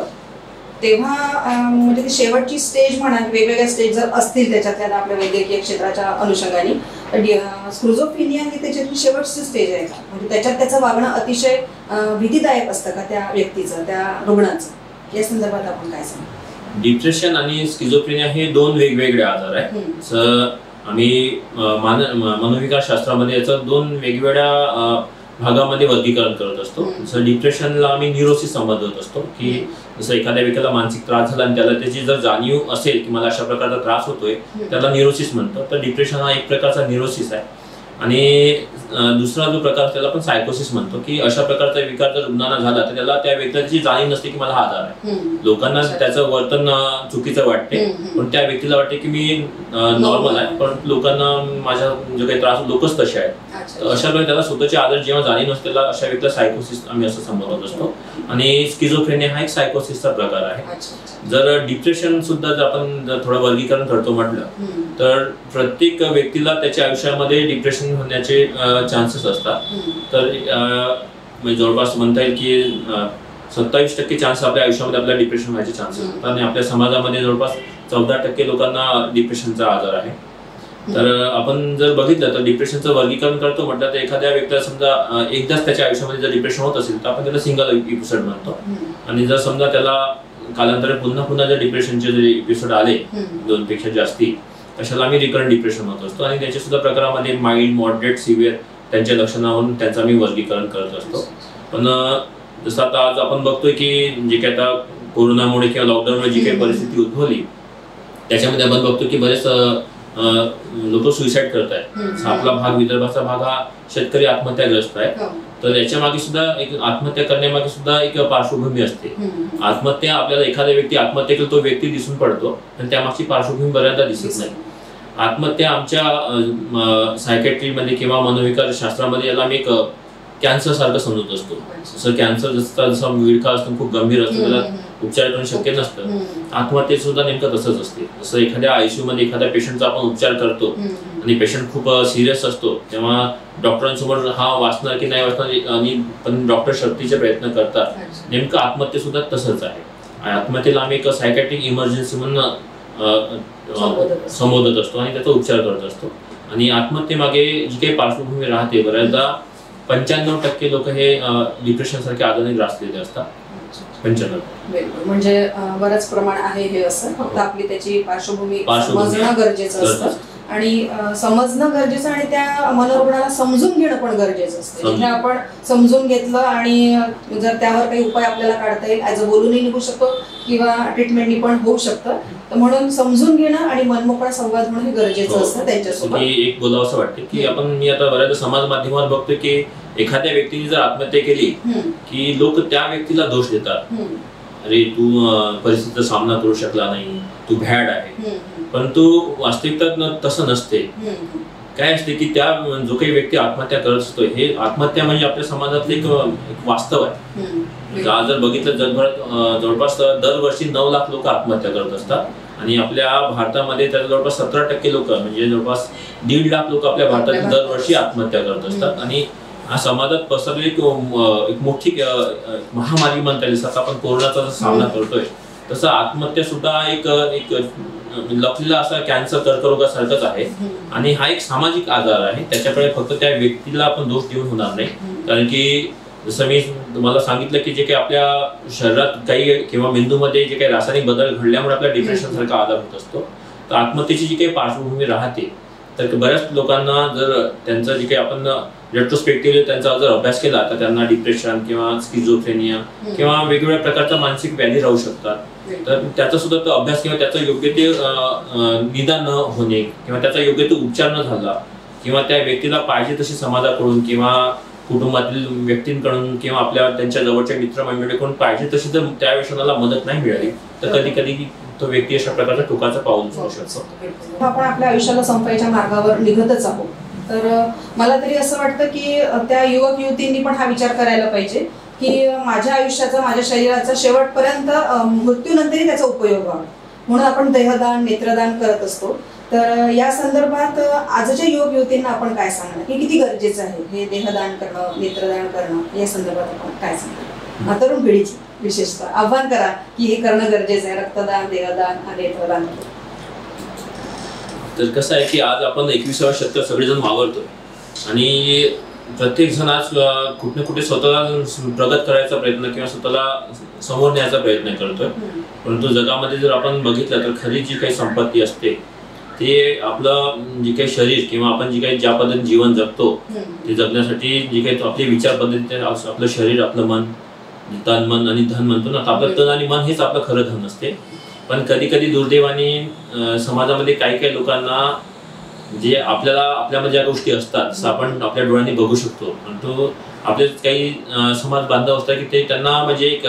तेव्हा म्हणजे ती शेवटची स्टेज म्हणा, वेगवेगळ्या स्टेज जर असतील त्याच्यातल्या आपल्या वैद्यकीय क्षेत्राच्या अनुषंगाने, स्किझोफ्रेनिया ही त्याच्यातली शेवटची स्टेज आहे का? म्हणजे त्याच्यात त्याचं वागणं अतिशय भीतीदायक असतं का त्या व्यक्तीचं, त्या रुग्णाचं? या संदर्भात आपण काय सांगू? डिप्रेशन आणि स्किझोफ्रेनिया हे दोन वेगवेगळे आजार आहेत. आम्ही मान मनोविकार शास्त्रामध्ये याचं दोन वेगवेगळ्या भागामध्ये वर्गीकरण करत असतो. जसं डिप्रेशनला आम्ही न्यूरोसिस समजत असतो की जसं एखाद्या व्यक्तीला मानसिक त्रास झाला आणि त्याला त्याची जर जाणीव असेल की मला अशा प्रकारचा त्रास होतोय त्याला न्यूरोसिस म्हणतो. तर डिप्रेशन हा एक प्रकारचा न्यूरोसिस आहे आणि दुसरा जो प्रकार त्याला आपण सायकोसिस म्हणतो, की अशा प्रकारचा विकार जर रुग्णांना झाला तर त्याला त्या व्यक्तीची जाणीव नसते की मला हा आजार आहे. लोकांना त्याचं वर्तन चुकीचं वाटते, पण त्या व्यक्तीला वाटते की मी नॉर्मल आहे, पण लोकांना माझ्या जो काही त्रास लोकच तसे आहेत. तर अशा वेळी त्याला स्वतःचे आजार जेव्हा जाणीव नसते त्याला अशा व्यक्तीला सायकोसिस आम्ही असं संबोधत असतो. आणि स्किझोफ्रेनिया हा एक सायकोसिसचा प्रकार आहे. जर डिप्रेशन सुद्धा जर आपण जर थोडं वर्गीकरण करतो म्हटलं तर प्रत्येक व्यक्तीला त्याच्या आयुष्यामध्ये डिप्रेशन होण्याचे चान्सेस असतात. तर जवळपास म्हणता येईल की सत्तावीस टक्के चान्स आपल्या आयुष्यामध्ये आपल्याला डिप्रेशन व्हायचे चान्सेस असतात. आणि आपल्या समाजामध्ये जवळपास चौदा टक्के लोकांना डिप्रेशनचा आजार आहे. तर आपण जर बघितलं तर डिप्रेशनचं वर्गीकरण करतो म्हटलं तर एखाद्या व्यक्तीला समजा एकदाच त्याच्या आयुष्यामध्ये जर डिप्रेशन होत असेल तर आपण त्याला सिंगल एपिसोड म्हणतो. आणि जर समजा त्याला कालांतराने पुन्हा पुन्हा जर डिप्रेशनचे जर एपिसोड आले दोन पेक्षा जास्ती कशाला आम्ही रिकरंट डिप्रेशन म्हणत असतो. आणि त्याच्या सुद्धा प्रकारामध्ये माइल्ड, मॉडरेट, सिव्हिअर त्यांच्या लक्षणावरून त्यांचं आम्ही वर्गीकरण करत असतो. पण जसं आता आज आपण बघतोय की जे काही आता कोरोनामुळे किंवा लॉकडाऊनमुळे जी काही परिस्थिती उद्भवली त्याच्यामध्ये आपण बघतो की बरेच लोक सुसाईड करत आहेत. आपला भाग विदर्भाचा भाग हा शेतकरी आत्महत्याग्रस्त आहे. तर याच्या मागे सुद्धा एक आत्महत्या करण्यामागे सुद्धा एक पार्श्वभूमी असते. आत्महत्या आपल्याला एखादा व्यक्ती आत्महत्या केली तो व्यक्ती दिसून पडतो पण त्यामागची पार्श्वभूमी बऱ्याचदा दिसत नाही. आत्महत्या आमच्या सायकॅट्रीमध्ये किंवा मनोविकार शास्त्रामध्ये याला आम्ही एक कॅन्सर सारखं समजत असतो. जसं कॅन्सर जसं जसा विळखा असतो खूप गंभीर असतो त्याला उपचार करणं शक्य नसतं, आत्महत्या सुद्धा नेमकं तसंच असते. जसं एखाद्या आयसीयू मध्ये एखाद्या पेशंटचा आपण उपचार करतो आणि पेशंट खूप सिरियस असतो तेव्हा डॉक्टरांसमोर हा वाचणार की नाही वाचणार आणि पण डॉक्टर शक्तीचे प्रयत्न करतात. नेमकं आत्महत्या सुद्धा तसंच आहे. आत्महत्येला आम्ही एक सायकॅट्रिक इमर्जन्सी म्हणून संबोधत असतो आणि त्याचा उपचार करत असतो. आणि आत्महत्येमागे जी काही पार्श्वभूमी राहते बऱ्याचदा पंच्याण्णव टक्के लोक हे डिप्रेशन सारख्या आजाराने ग्रासलेले असतात. पंच्याण्णव म्हणजे बरंच प्रमाण आहे हे असं, फक्त आपली त्याची पार्श्वभूमी समजणं गरजेचं असतं आणि समजणं गरजेचं आणि त्या मनोरुग्णाला समजून घेणं पण गरजेचं असतं. जिथे आपण समजून घेतलं आणि जर त्यावर काही उपाय आपल्याला काढता येईल ऍज अ बोलूनही निघू शकतो किंवा ट्रीटमेंटनी पण होऊ शकतं. तर म्हणून समजून घेणं आणि मनमोकळा संवाद होणं हे गरजेचं असतं त्यांच्यासोबत. एक बोलावं असं वाटतं की आपण मी आता बऱ्याच समाज माध्यमावर बघतो की एखाद्या व्यक्तीने जर आत्महत्या केली की लोक त्या व्यक्तीला दोष देतात. अरे तू परिस्थितीचा सामना करू शकला नाही, तू भॅड आहे. परंतु वास्तविकता तसं नसते. काय असते की त्या जो काही व्यक्ती आत्महत्या करत असतो हे आत्महत्या म्हणजे आपल्या समाजातलं एक वास्तव आहे. आज जर बघितलं जगभरात जवळपास दरवर्षी नऊ लाख लोक आत्महत्या करत असतात आणि आपल्या भारतामध्ये त्याला जवळपास सतरा टक्के लोक म्हणजे जवळपास दीड लाख लोक आपल्या भारतात दरवर्षी आत्महत्या करत असतात. आणि हा समाजात पसरलेली एक मोठी महामारी म्हणता येईल. जसं आपण कोरोनाचा सामना करतोय तसं आत्महत्या सुद्धा एक एक लपलेला असा कॅन्सर कर्करोगासारखंच आहे. आणि हा एक सामाजिक आजार आहे. त्याच्याकडे फक्त त्या व्यक्तीला आपण दोष देऊन होणार नाही. कारण की जसं मी तुम्हाला सांगितलं की जे काही आपल्या शरीरात काही किंवा मेंदूमध्ये जे काही रासायनिक बदल घडल्यामुळे आपल्या डिप्रेशन सारखा आजार होत असतो. तर आत्महत्येची जी काही पार्श्वभूमी राहते तर बऱ्याच लोकांना जर त्यांचं जे काही आपण रेट्रोस्पेक्टिव्हली त्यांचा जर अभ्यास केला तर त्यांना डिप्रेशन किंवा स्किझोफ्रेनिया किंवा वेगवेगळ्या प्रकारच्या मानसिक व्याधी राहू शकतात. तर त्याचा सुद्धा तो अभ्यास किंवा त्याचं योग्य ते निदान न होणे किंवा त्याचा योग्य ते उपचार न झाला किंवा त्या व्यक्तीला पाहिजे तशी समाजाकडून किंवा कुटुंबातील व्यक्तींकडून किंवा आपल्या त्यांच्या जवळच्या मित्रमंडळीकडून पाहिजे तशी जर त्या व्यसनाला मदत नाही मिळाली तर कधी कधी तो व्यक्ती अशा प्रकारचा टोकाचा पाऊल उचलू शकतो. आपण आपल्या आयुष्याला संपायच्या मार्गावर निघतच आहोत. तर मला तरी असं वाटतं की त्या युवक युवतींनी पण हा विचार करायला पाहिजे की माझ्या आयुष्याचा माझ्या शरीराचा शेवटपर्यंत मृत्यूनंतरही त्याचा उपयोग व्हावा. म्हणून आपण देहदान नेत्रदान करत असतो. तर या संदर्भात आजच्या युवक युवतींना आपण काय सांगणार की किती गरजेचं आहे हे देहदान करणं नेत्रदान करणं या संदर्भात आपण काय सांगणार तरुण पिढीची विशेषतः आव्हान करा की हे करणं गरजेचं आहे रक्तदान देहदान नेत्रदान. तर कसं आहे की आज आपण एकविसाव्या शतकात सगळेजण वावरतोय आणि प्रत्येक जण आज कुठे कुठे स्वतःला प्रगत करायचा प्रयत्न किंवा स्वतःला समोर न्यायचा प्रयत्न करतोय. परंतु जगामध्ये जर आपण बघितलं तर खरी जी काही संपत्ती असते ते आपलं जे काही शरीर किंवा आपण जी काही ज्या पद्धतीने जीवन जगतो ते जगण्यासाठी जी काही आपली विचार पद्धती आपलं शरीर आपलं मन तन मन आणि धन म्हणतो ना आपलं तन आणि मन हेच आपलं खरं धन असते. पण कधी कधी दुर्दैवाने समाजामध्ये काही काही लोकांना जे आपल्याला आपल्यामध्ये ज्या गोष्टी असतात जसं आपण आपल्या डोळ्यांनी बघू शकतो, परंतु आपले काही अं, समाज बांधव असतात की ते त्यांना म्हणजे एक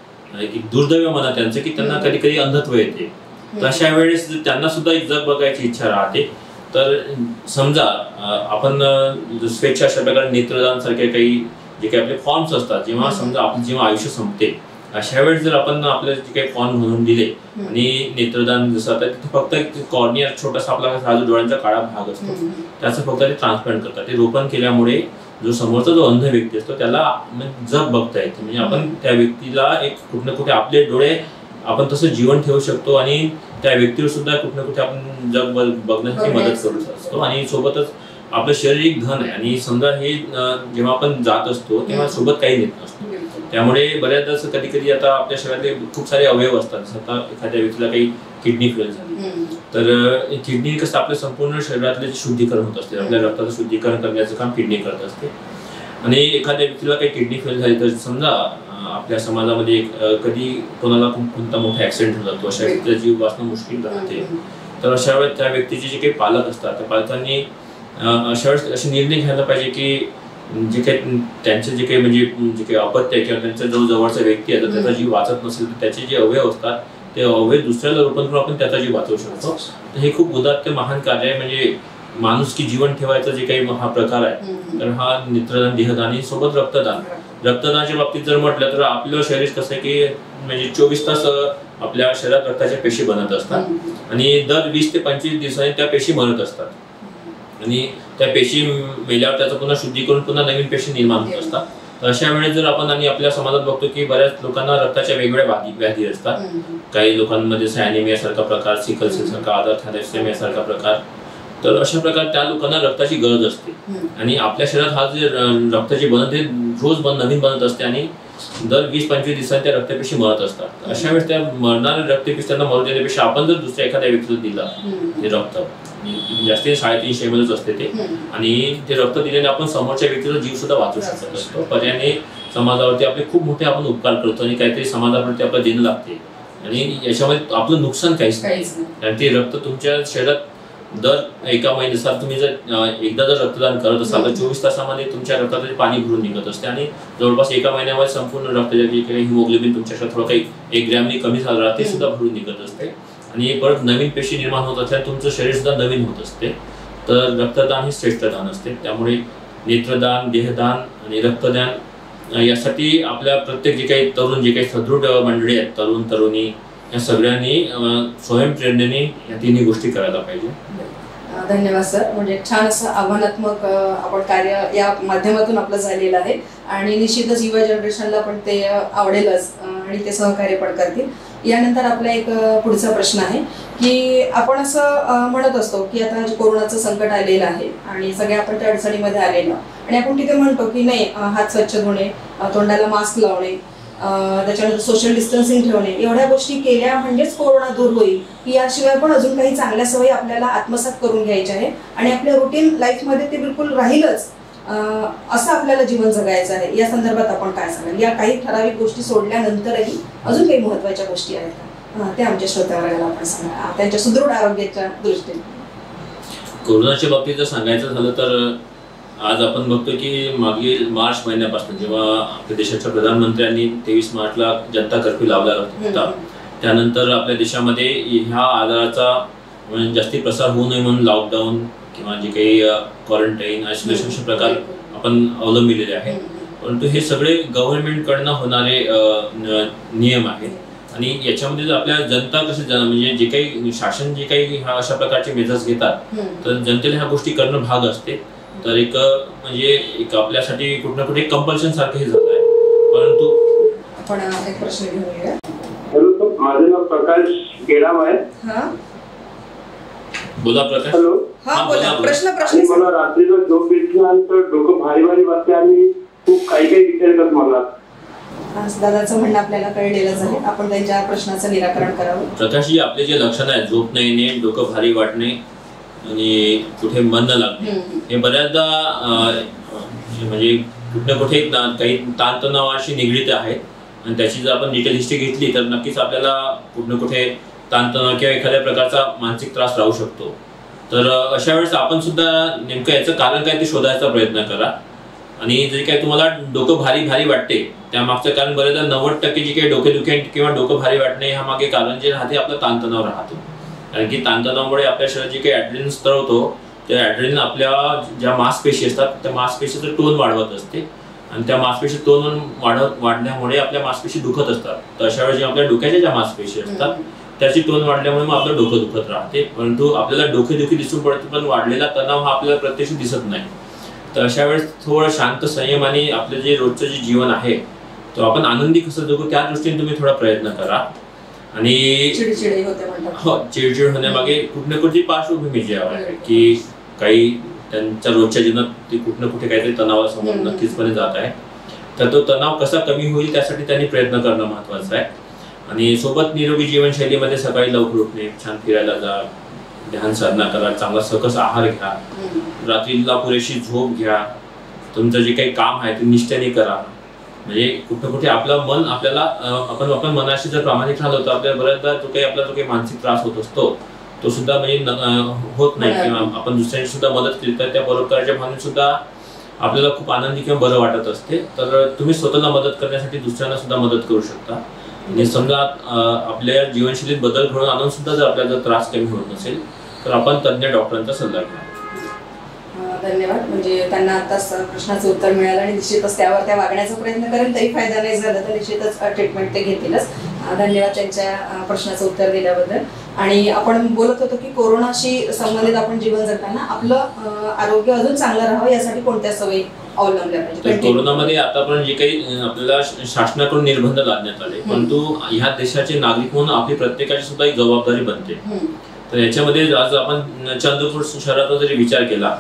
एक दुर्दैव म्हणा त्यांचं की त्यांना कधी कधी अंधत्व येते. तर अशा वेळेस त्यांना सुद्धा एक जग बघायची इच्छा राहते. तर समजा अं, आपण अं, स्वेच्छा अशा प्रकारे नेत्रदान सारखे काही जे काही आपले फॉर्म्स असतात, जेव्हा समजा आपलं जेव्हा आयुष्य संपते अशा वेळेस जर आपण आपले जे काही फॉर्म म्हणून दिले आणि नेत्रदान जसं आता तिथे फक्त एक कॉर्निया छोटासा आपला हा जो डोळ्यांचा काळा भाग असतो त्याचं फक्त ते ट्रान्सप्लांट करतात. ते रोपण केल्यामुळे जो समोरचा जो अंध व्यक्ती असतो त्याला जग बघता येते. म्हणजे आपण त्या व्यक्तीला एक कुठे ना कुठे आपले डोळे आपण तसं जीवन ठेवू शकतो आणि त्या व्यक्तीवर सुद्धा कुठे ना कुठे आपण जग बघण्यासाठी मदत करू शकतो. आणि सोबतच आपलं शरीर एक धन आहे आणि समजा हे जेव्हा आपण जात असतो तेव्हा सोबत काही नेत नसतो. त्यामुळे बऱ्याचदा असं कधी कधी आता आपल्या शरीरातले खूप सारे अवयव असतात. आता एखाद्या व्यक्तीला काही किडनी फेल झाली तर किडनी कसं आपल्या संपूर्ण शरीरातले शुद्धीकरण होत असते, आपल्या रक्ताचं शुद्धीकरण करण्याचं काम किडनी करत असते. आणि एखाद्या व्यक्तीला काही किडनी फेल झाली तर समजा आपल्या समाजामध्ये कधी कोणाला कोणता मोठा ऍक्सिडेंट होत जातो, अशा व्यक्तीचा जीव वाचणं मुश्किल राहते. तर अशा वेळेस त्या व्यक्तीचे जे काही पालक असतात त्या पालकांनी अशा वेळेस असे निर्णय घ्यायला पाहिजे की जे काही त्यांचे जे काही म्हणजे जे काही अपत्य किंवा त्यांचा जो जवळचा व्यक्ती आहे तर त्याचा जीव वाचत नसेल तर त्याचे जे अवयव असतात ते अवयव दुसऱ्याला रोपण करून आपण त्याचा जीव वाचवू शकतो. तर हे खूप उदात्त महान कार्य आहे. म्हणजे माणुसकी जीवन ठेवायचा जे काही हा प्रकार आहे तर हा नेत्रदान, देहदान सोबत रक्तदान. रक्तदानाच्या बाबतीत जर म्हटलं तर आपलं शरीर कसं आहे की म्हणजे चोवीस तास आपल्या शरीरात रक्ताच्या पेशी बनत असतात आणि दर वीस ते पंचवीस दिवसांनी त्या पेशी मरत असतात आणि त्या पेशी मेल्यावर त्याचं पुन्हा शुद्धीकरण पुन्हा नवीन पेशी निर्माण होत असतात. तर अशा वेळेस जर आपण आणि आपल्या समाजात बघतो की बऱ्याच लोकांना रक्ताच्या वेगवेगळ्या व्याधी व्याधी असतात. काही लोकांमध्ये ॲनिमिया सारखा प्रकार, सिकल सेल सारखा, आधार थॅलेसेमिया सारखा प्रकार. तर अशा प्रकारे त्या लोकांना रक्ताची गरज असते आणि आपल्या शरीरात हा जे रक्ताची बनत आहे रोज बन नवीन बनत असते आणि दर वीस पंचवीस दिवसांनी त्या रक्तपेशी मरत असतात. अशा वेळेस त्या मरणाऱ्या रक्तपेशी त्यांना मरू देण्यापेक्षा आपण जर दुसऱ्या एखाद्या व्यक्तीला दिलं ते रक्त, जास्तीत साडेतीनशे एम एलच असते ते, आणि ते रक्त दिल्याने आपण समोरच्या व्यक्तीचा जीव सुद्धा वाचू शकत असतो. पर्यायाने समाजावरती आपले खूप मोठे आपण उपकार करतो आणि काहीतरी समाजावरती आपल्याला देणं लागते आणि याच्यामध्ये आपलं नुकसान काहीच नाही. कारण ते रक्त तुमच्या शरीरात दर एका महिन्यात तुम्ही जर एकदा जर रक्तदान करत असाल तर चोवीस तासामध्ये तुमच्या रक्ताचे पाणी भरून निघत असते आणि जवळपास एका महिन्यामध्ये संपूर्ण रक्त जे काही हिमोग्लोबिन तुमच्या शरीरात थोडं काही एक ग्रॅमनी कमी झालं राहते सुद्धा भरून निघत असते आणि परत नवीन पेशी निर्माण होत असल्याने तुमचं शरीर सुद्धा नवीन होत असते. तर रक्तदान हे श्रेष्ठ दान असते. त्यामुळे नेत्रदान, देहदान आणि रक्तदान यासाठी आपल्या प्रत्येक जे काही तरुण जे काही सदृढ मंडळी आहेत, तरुण तरुणी, या सगळ्यांनी स्वयंप्रेरणेने या तिन्ही गोष्टी करायला पाहिजे. धन्यवाद सर. म्हणजे छान असं आव्हानात्मक आपण कार्य या माध्यमातून आपलं झालेलं आहे आणि निश्चितच युवा जनरेशनला पण ते आवडेलच आणि ते सहकार्य पण करतील. यानंतर आपला एक पुढचा प्रश्न आहे की आपण असं म्हणत असतो की आता कोरोनाचं संकट आलेलं आहे आणि सगळे आपण त्या अडचणीमध्ये आलेलो आणि आपण तिथे म्हणतो की नाही हात स्वच्छ धुणे, तोंडाला मास्क लावणे, त्याच्यानंतर सोशल डिस्टन्सिंग ठेवणे, एवढ्या गोष्टी केल्या म्हणजेच कोरोना दूर होईल की याशिवाय पण अजून काही चांगल्या सवयी आपल्याला आत्मसात करून घ्यायच्या आहे आणि आपल्या रुटीन लाईफमध्ये ते बिलकुल राहीलच असं आपल्याला जीवन जगायचं आहे. या संदर्भात आपण काय सांगाल? या काही ठराविक गोष्टी सोडल्यानंतरही अजून काही महत्त्वाच्या गोष्टी आहेत का ते आमच्या श्रोत्यांना आपण सांगा त्यांच्या सुदृढ आरोग्याच्या दृष्टीने. कोरोनाच्या बाबतीत जर सांगायचं झालं तर आज आपण बघतो की मागील मार्च महिन्यापासून जेव्हा आपल्या देशाच्या प्रधानमंत्र्यांनी तेवीस मार्चला जनता कर्फ्यू लावला होता त्यानंतर आपल्या देशामध्ये ह्या आजाराचा जास्ती प्रसार होऊ नये म्हणून लॉकडाऊन किंवा जे काही क्वारंटाईन, आयसोलेशन प्रकार आपण अवलंबिलेले आहेत. परंतु हे सगळे गव्हर्नमेंटकडनं होणारे नियम आहेत आणि याच्यामध्ये जर आपल्या जनता कसे म्हणजे जे काही शासन जे काही ह्या अशा प्रकारचे मेजर्स घेतात तर जनतेला ह्या गोष्टी करणं भाग असते. तर एक म्हणजे एक आपल्यासाठी कुठे ना कुठे कंपल्शन सारखं हे झालं आहे. परंतु आपण एक प्रश्न घेऊया. हॅलो, माझं नाव प्रकाश गेडाम आहे. हा बोला प्रकाश. हॅलो. हा बोला. प्रश्न प्रश्न मला रात्रीचं झोप येतल्यानंतर डोकं भारी भारी वाटते आणि खूप काही काही विचारतात मला. दादाचं म्हणणं आपल्याला कळलेलंच आहे. आपण त्यांच्या प्रश्नाचं निराकरण करावं. प्रकाशजी, आपले जे लक्षण आहे झोप न येणे, डोकं भारी वाटणे आणि कुठे मन न लागणे हे बऱ्याचदा म्हणजे कुठे कुठे काही ताणतणावाशी निगडीत आहेत आणि त्याची जर आपण डिटेल हिस्ट्री घेतली तर नक्कीच आपल्याला कुठे कुठे ताणतणाव किंवा एखाद्या प्रकारचा मानसिक त्रास राहू शकतो. तर अशा वेळेस आपण सुद्धा नेमकं याचं कारण काय ते शोधायचा प्रयत्न करा. आणि जे काही तुम्हाला डोकं भारी भारी वाटते त्यामागचं कारण बरेचदा नव्वद टक्के जे काही डोकेदुखी किंवा डोकं भारी वाटणे ह्या मागे कारण जे राहते आपलं ताणतणाव राहतो. कारण की ताणतणावामुळे आपल्या शरीरात जे काही ॲड्रेनलिन स्त्रवतो त्या ॲड्रेनलिन आपल्या ज्या मांसपेशी असतात त्या मांसपेशीचं टोन वाढवत असते आणि त्या मांसपेशी टोन वाढवत वाढल्यामुळे आपल्या मांसपेशी दुखत असतात. तर अशा वेळी आपल्या डोक्याच्या ज्या मांसपेशी असतात त्याची टोन वाढल्यामुळे मग आपलं डोकं दुखत राहते. परंतु आपल्याला डोकेदुखी दिसून पडते पण वाढलेला तणाव हा आपल्याला प्रत्यक्ष दिसत नाही. तर अशा वेळेस थोडं शांत संयम आणि आपलं जे रोजचं जे जीवन आहे तो आपण आनंदी कसं जगू त्या दृष्टीने तुम्ही थोडा प्रयत्न करा. आणि चिडचिड होते म्हणतात. हो, चिडचिड होण्यामागे कुठे ना कुठे पार्श्वभूमी जी आहे की काही त्यांच्या रोजच्या जीवनात ते कुठे ना कुठे काहीतरी तणावासमोर नक्कीचपणे जात आहे. तर तो तणाव कसा कमी होईल त्यासाठी त्यांनी प्रयत्न करणं महत्वाचं आहे. आणि सोबत निरोगी जीवनशैलीमध्ये सकाळी लवकर उठणे, छान फिरायला जा, ध्यान साधना करा, चांगला सकस आहार घ्या, रात्रीला पुरेशी झोप घ्या, तुमचं जे काही काम आहे ते निष्ठेने करा. म्हणजे कुठे कुठे आपलं मन आपल्याला आपण आपण मनाशी जर प्रामाणिक राहिलो तर आपल्याला बऱ्याचदा जो काही आपला जो काही मानसिक त्रास होत असतो तो सुद्धा म्हणजे होत नाही. किंवा आपण दुसऱ्यांची सुद्धा मदत केली तर त्या परोपकाराच्या भावनेत सुद्धा आपल्याला खूप आनंदी किंवा बरं वाटत असते. तर तुम्ही स्वतःला मदत करण्यासाठी दुसऱ्यांना सुद्धा मदत करू शकता. म्हणजे समजा आपल्या जीवनशैलीत बदल घडवून आणून सुद्धा जर आपल्याला जर त्रास कमी होत नसेल तर आपण तज्ञ डॉक्टरांचा सल्ला घ्या. धन्यवाद. म्हणजे त्यांना आताच प्रश्नाचं उत्तर मिळालं आणि निश्चितच त्यावर त्या वागण्याचा प्रयत्न करेल. तरी फायदा नाही झाला तर निश्चितच ट्रीटमेंट ते घेतीलच. धन्यवाद त्यांच्या प्रश्नाचं उत्तर दिल्याबद्दल. आणि आपण बोलत होतो की कोरोनाशी संबंधित आपण जीवन जगताना आपलं आरोग्य अजून चांगलं राहावं यासाठी कोणत्या सवयी अवलंबल्या पाहिजे. कोरोनामध्ये आतापर्यंत जे काही आपल्याला शासनाकडून निर्बंध लादण्यात आले परंतु ह्या देशाचे नागरिक म्हणून आपली प्रत्येकाची सुद्धा एक जबाबदारी बनते. तर याच्यामध्ये आज आपण चंद्रपूर शहराचा जरी विचार केला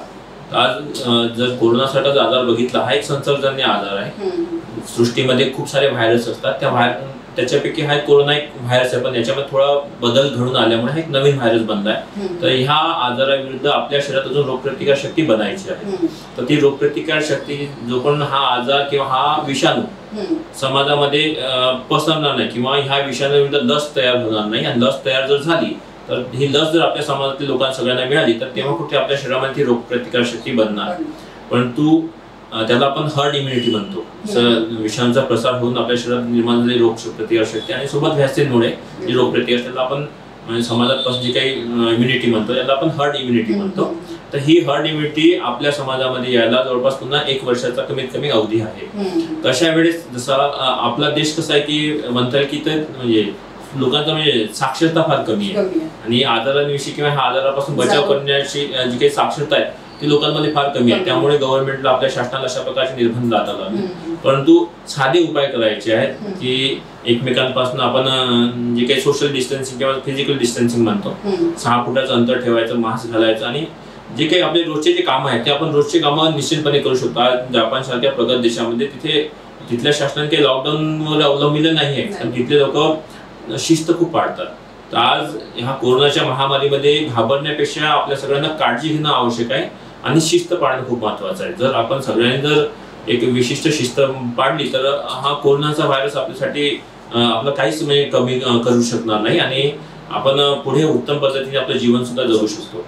आज जर कोरोनासारखा आजार बघितला हा एक संसर्गजन्य आजार आहे. सृष्टीमध्ये खूप सारे व्हायरस असतात त्या व्हायरस त्याच्यापैकी हा कोरोना एक व्हायरस आहे पण याच्यामध्ये थोडा बदल घडून आल्यामुळे हा एक नवीन व्हायरस बनलाय. तर ह्या आजाराविरुद्ध आपल्या शरीरात अजून रोगप्रतिकार शक्ती बनायची आहे. तर ती रोगप्रतिकार शक्ती जो पण हा आजार किंवा हा विषाणू समाजामध्ये पसरणार नाही किंवा ह्या विषाणूविरुद्ध लस तयार होणार नाही. आणि लस तयार जर झाली तर ही लस जर आपल्या समाजातील लोकांना सगळ्यांना मिळाली तर तेव्हा कुठे आपल्या शरीरामध्ये रोगप्रतिकार शक्ती बनणार. परंतु त्याला आपण हर्ड इम्युनिटी म्हणतो. विषाणूचा प्रसार होऊन आपल्या शरीरात निर्माण झालेली रोगप्रतिकार शक्ती आणि सोबत व्हॅक्सिनमुळे जी रोगप्रतिकार त्याला आपण म्हणजे समाजात जी काही इम्युनिटी म्हणतो त्याला आपण हर्ड इम्युनिटी म्हणतो. तर ही हर्ड इम्युनिटी आपल्या समाजामध्ये यायला जवळपास पुन्हा एक वर्षाचा कमीत कमी अवधी आहे. तशा वेळेस जसा आपला देश कसा आहे की म्हणता येईल की तर म्हणजे लोकांचा म्हणजे साक्षरता फार कमी आहे आणि आजारांविषयी किंवा ह्या आजारापासून बचाव करण्याची जी काही साक्षरता आहे ती लोकांमध्ये फार कमी आहे. त्यामुळे गव्हर्नमेंटला आपल्या शासनाला अशा प्रकारचे निर्बंध लादतात आले. परंतु साधे उपाय करायचे आहेत की एकमेकांपासून आपण जे काही सोशल डिस्टन्सिंग किंवा फिजिकल डिस्टन्सिंग म्हणतो सहा फुटाचं अंतर ठेवायचं, मास्क घालायचं आणि जे काही आपले रोजचे जे कामं आहेत ते आपण रोजचे कामं निश्चितपणे करू शकतो. आज जपान सारख्या प्रगत देशामध्ये तिथे तिथल्या शासनाने काही लॉकडाऊनवर अवलंबिलं नाही आहे कारण तिथले लोक शिस्त खूप पाळतात. तर आज ह्या कोरोनाच्या महामारीमध्ये घाबरण्यापेक्षा आपल्या सगळ्यांना काळजी घेणं आवश्यक आहे आणि शिस्त पाळणं खूप महत्वाचं आहे. जर आपण सगळ्यांनी जर एक विशिष्ट शिस्त पाळली तर हा कोरोनाचा व्हायरस आपल्यासाठी आपलं काहीच म्हणजे कमी करू शकणार नाही आणि आपण पुढे उत्तम पद्धतीने आपलं जीवन सुद्धा जगू शकतो.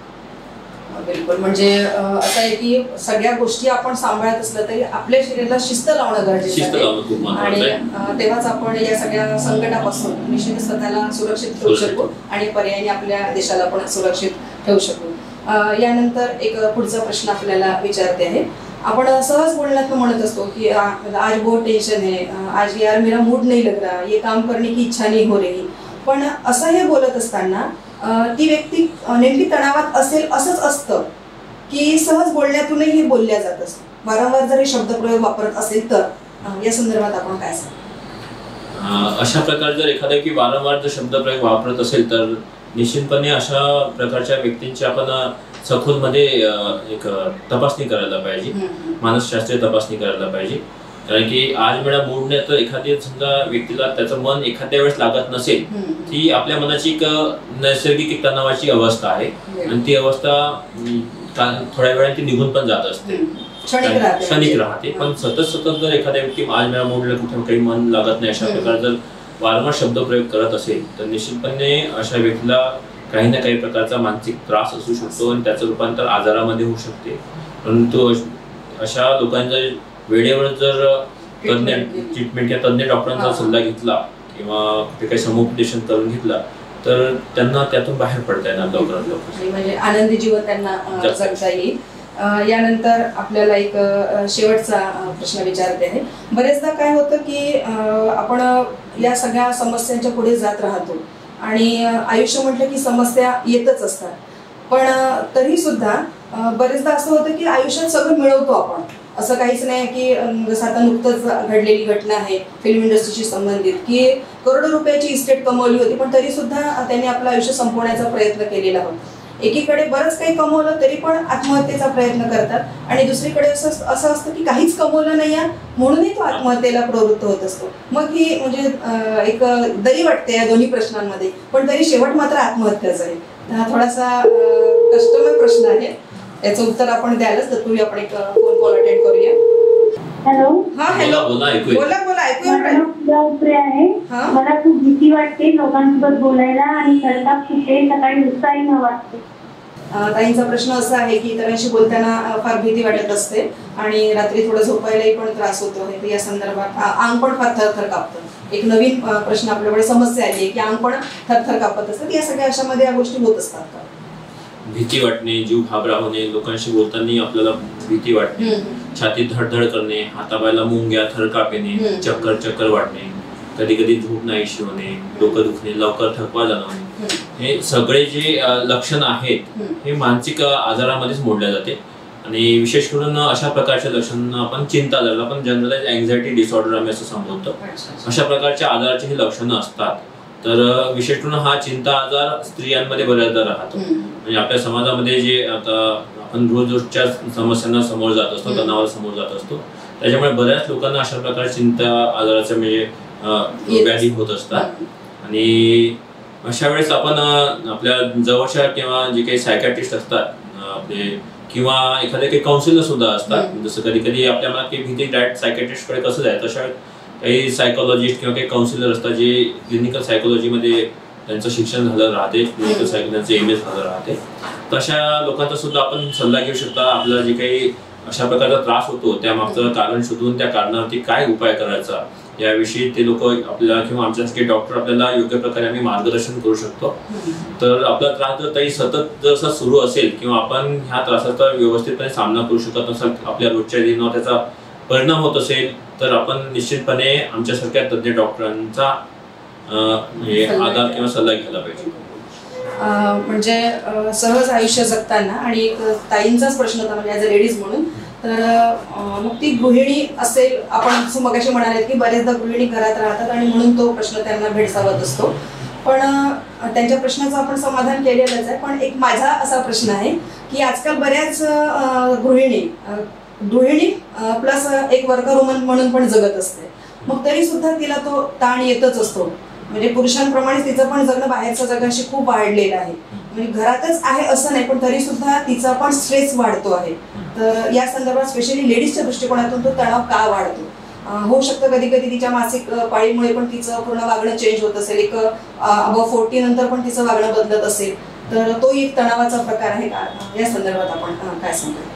बिलकुल. म्हणजे असं आहे की सगळ्या गोष्टी आपण सांभाळत असलं तरी आपल्या शरीराला शिस्त लावणं गरजेचं आहे आणि तेव्हाच आपण या सगळ्या संकटापासून निश्चित स्वतःला सुरक्षित ठेवू शकू आणि पर्यायाने आपल्या देशाला पण सुरक्षित ठेवू शकू. यानंतर एक पुढचा प्रश्न आपल्याला विचारते आहे. आपण सहज बोलण्यात म्हणत असतो की आज बहुत टेंशन है, आज यार मेरा मूड नहीं लग रहा, ये काम करने की इच्छा नहीं हो रही. पण असं हे बोलत असताना ती व्यक्ती नेमकी तणावात असेल असंच असतं की सहज बोलण्यातूनही बोलल्या जात असतं. वारंवार जर हे शब्दप्रयोग वापरत असेल तर या संदर्भात आपण काय सांगू? अशा प्रकारे जर एखाद्या की वारंवार जर शब्दप्रयोग वापरत असेल तर निश्चितपणे अशा प्रकारच्या व्यक्तींची आपण सखोलमध्ये एक तपासणी करायला पाहिजे, मानसशास्त्रीय तपासणी करायला पाहिजे. कारण की आज वेळा मूडने तर एखाद्या समजा व्यक्तीला त्याचं मन एखाद्या वेळेस लागत नसेल ती आपल्या मनाची एक नैसर्गिक एक तणावाची अवस्था आहे आणि ती अवस्था थोड्या वेळाने ती निघून पण जात असते, क्षणिक राहते. पण सतत सतत जर एखाद्या व्यक्ती आज वेळा मूडला कुठे काही मन लागत नाही अशा प्रकारे जर वारंवार शब्दप्रयोग करत असेल तर निश्चितपणे अशा व्यक्तीला काही ना काही प्रकारचा मानसिक त्रास असू शकतो आणि त्याचं रूपांतर आजारामध्ये होऊ शकते. परंतु अशा लोकांचा वेळेवर जर तज्ञ ट्रीटमेंट या तज्ञ डॉक्टरांचा सल्ला घेतला किंवा कुठे काही समुपदेशन करून घेतला तर त्यांना त्यातून बाहेर पडता येणार लवकरात लवकर, म्हणजे आनंदी जीवन त्यांना जगता येईल. यानंतर आपल्याला एक शेवटचा प्रश्न विचारते आहे. बरेचदा काय होतं की आपण या सगळ्या समस्यांच्या पुढे जात राहतो आणि आयुष्य म्हटलं की समस्या येतच असतात, पण तरी सुद्धा बरेचदा असं होतं की आयुष्यात सगळं मिळवतो आपण. असं काहीच नाही की जसं आता नुकतंच घडलेली घटना आहे फिल्म इंडस्ट्रीशी संबंधित की करोडो रुपयाची इस्टेट कमवली होती, पण तरी सुद्धा त्यांनी आपलं आयुष्य संपवण्याचा प्रयत्न केलेला होता. एकीकडे बरंच काही कमवलं तरी पण आत्महत्येचा प्रयत्न करतात आणि दुसरीकडे असं असं असतं की काहीच कमवलं नाही आहे म्हणूनही तो आत्महत्येला प्रवृत्त होत असतो. मग ही म्हणजे एक दरी वाटते या दोन्ही प्रश्नांमध्ये, पण तरी शेवट मात्र आत्महत्याच आहे. हा थोडासा कष्टमय प्रश्न आहे, याचं उत्तर आपण द्यायलाच तत्पूर्वी आपण एक फोन कॉल अटेंड करूया. हॅलो. हा हॅलो. बोला ऐकूया. बोला बोला ऐकूया. मला उपरे आहे. मला खूप भीती वाटते लोकांसोबत बोलायला आणि सरकार कुठे सकाळी उत्साही न वाटते. ताईंचा प्रश्न असा आहे की इतरांशी बोलताना फार भीती वाटत असते आणि रात्री थोडं झोपायलाही पण त्रास होतो आहे. तर या संदर्भात अंग पण फार थरथर कापतं. एक नवीन प्रश्न आपल्याकडे समस्या आली आहे की अंग पण थरथर कापत असतात. या सगळ्या अशामध्ये या गोष्टी होत असतात का? भीती वाटणे, जीव घाबरावणे, लोकांशी बोलताना आपल्याला भीती वाटणे, छातीत धडधड करणे, हातापायाला मुंग्या, थरकाप येणे, चक्कर चक्कर वाटणे, कधी कधी झोप नाहीशी होणे, डोकं दुखणे, लवकर थकवा जाणवणे, हे सगळे जे लक्षण आहेत हे मानसिक आजारामध्येच मोडले जाते. आणि विशेष करून अशा प्रकारच्या लक्षणांना आपण चिंता आजार, आपण जनरलाइज अँझायटी डिसऑर्डर आम्ही असं संबोधतो, अशा प्रकारच्या आजाराची ही लक्षणं असतात. तर विशेष करून हा चिंता आजार स्त्रियांमध्ये बऱ्याचदा राहतो. म्हणजे आपल्या समाजामध्ये जे आता आपण रोज रोजच्या समस्यांना समोर जात असतो, तणावाला समोर जात असतो, त्याच्यामुळे बऱ्याच लोकांना अशा प्रकारच्या चिंता आजाराच्या म्हणजे व्याधी होत असतात. आणि अशा वेळेस आपण आपल्या जवळच्या किंवा जे काही सायकॅट्रिस्ट असतात आपले किंवा एखादे काही काउन्सिलर सुद्धा असतात, जसं कधी कधी आपल्या मनात काही भीती डायरेक्ट सायकॅट्रिस्टकडे कसं जायचं, तशा काही सायकोलॉजिस्ट किंवा काही काउन्सिलर असतात जे क्लिनिकल सायकोलॉजीमध्ये त्यांचं शिक्षण झालं राहते, क्लिनिकल सायकोलॉजीचं एम एस झालं राहते, तशा लोकांचा सुद्धा आपण सल्ला घेऊ शकता. आपल्याला जे काही अशा प्रकारचा त्रास होतो त्यामागचं कारण शोधून त्या कारणावरती काय उपाय करायचा याविषयी ते लोक आपल्याला किंवा आमच्यासारखे डॉक्टर आपल्याला योग्य प्रकारे आम्ही मार्गदर्शन करू शकतो. तर आपला त्रास जर काही सतत जर असा सुरू असेल किंवा आपण ह्या त्रासाचा व्यवस्थितपणे सामना करू शकत नसाल, आपल्या रोजच्या जीवनावर त्याचा परिणाम होत असेल, तर आपण निश्चितपणे आमच्यासारख्या तज्ञ डॉक्टरांचा आधार किंवा सल्ला घ्यायला पाहिजे. म्हणजे सहज आयुष्य जगताना आणि एक ताईंचाच प्रश्न होता म्हणजे ॲज अ लेडीज म्हणून, तर मग ती गृहिणी असेल, आपण मगाशी म्हणाले की बरेचदा गृहिणी घरात राहतात आणि म्हणून तो प्रश्न त्यांना भेडसावत असतो, पण त्यांच्या प्रश्नाचं आपण समाधान केलेलंच आहे. पण एक माझा असा प्रश्न आहे की आजकाल बऱ्याच गृहिणी गृहिणी प्लस एक वर्कर वुमन म्हणून पण जगत असते, मग तरी सुद्धा तिला तो ताण येतच असतो. म्हणजे पुरुषांप्रमाणे तिचं पण जगणं बाहेरच्या जगाशी खूप वाढलेलं आहे. म्हणजे घरातच आहे असं नाही, पण तरी सुद्धा तिचा पण स्ट्रेस वाढतो आहे. तर या संदर्भात स्पेशली लेडीजच्या दृष्टिकोनातून तो तणाव का वाढतो? होऊ शकतं कधी कधी तिच्या मासिक पाळीमुळे पण तिचं पूर्ण वागणं चेंज होत असेल, एक अबव फोर्टी नंतर पण तिचं वागणं बदलत असेल, तर तो एक तणावाचा प्रकार आहे का? या संदर्भात आपण काय सांगतो?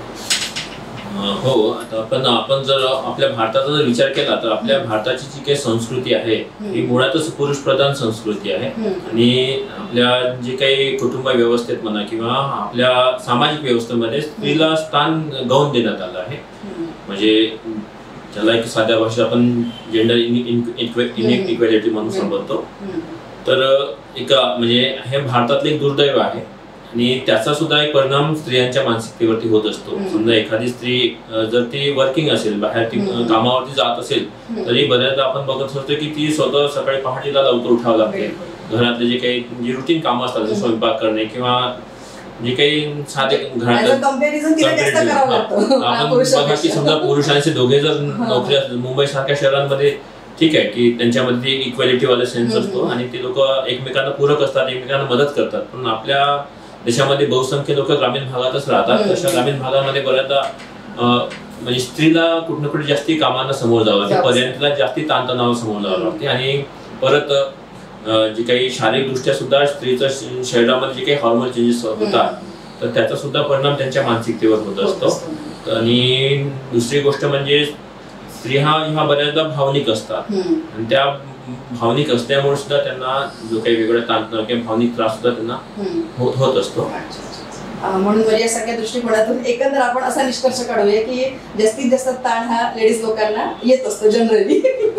हो, आता आपण आपण जर आपल्या भारताचा जर विचार केला तर आपल्या भारताची जी काही संस्कृती आहे ही मुळातच पुरुष प्रधान संस्कृती आहे. आणि आपल्या जे काही कुटुंब व्यवस्थेत म्हणा किंवा आपल्या सामाजिक व्यवस्थेमध्ये स्त्रीला स्थान गौण देण्यात आलं आहे. म्हणजे त्याला एक साध्या भाषेत आपण जेंडर इनइक्वॅलिटी म्हणून संबोधतो. तर एक म्हणजे हे भारतातले एक दुर्दैव आहे आणि त्याचा सुद्धा एक परिणाम स्त्रियांच्या मानसिकतेवरती होत असतो. समजा एखादी स्त्री जर ती वर्किंग असेल, बाहेर ती कामावरती जात असेल, तरी बऱ्याचदा आपण बघत असतो की ती स्वतः सकाळी पहाटेला लवकर उठावं लागते. घरातले जे काही जी रुटीन कामं असतात, जसे स्वयंपाक करणे किंवा जे काही साधे घरात आपण बघा की समजा पुरुषांचे दोघे जर नोकरी असतील, मुंबई सारख्या शहरांमध्ये ठीक आहे की त्यांच्यामध्ये इक्वॅलिटी वाला सेन्स असतो आणि ते लोक एकमेकांना पूरक असतात, एकमेकांना मदत करतात. पण आपल्या देशामध्ये बहुसंख्य लोक ग्रामीण भागातच राहतात. तशा ग्रामीण भागामध्ये बऱ्याचदा म्हणजे स्त्रीला कुठे ना कुठे जास्ती कामांना समोर जावं लागते, पर्यंतला जास्ती ताणतणावाला समोर जावं लागते. आणि परत जे काही शारीरिकदृष्ट्या सुद्धा स्त्रीचं शरीरामध्ये जे काही हॉर्मोन चेंजेस होतात तर त्याचा सुद्धा परिणाम त्यांच्या मानसिकतेवर होत असतो. आणि दुसरी गोष्ट म्हणजे स्त्री हा ह्या बऱ्याचदा भावनिक असतात आणि त्या भावनिक असल्यामुळे सुद्धा त्यांना जो काही वेगळा ताण किंवा भावनिक त्रास सुद्धा त्यांना होत असतो. म्हणून म्हणजे या सगळ्या दृष्टिकोनातून एकंदर आपण असा निष्कर्ष काढूया की जास्तीत जास्त ताण हा लेडीज लोकांना येत असतो जनरली.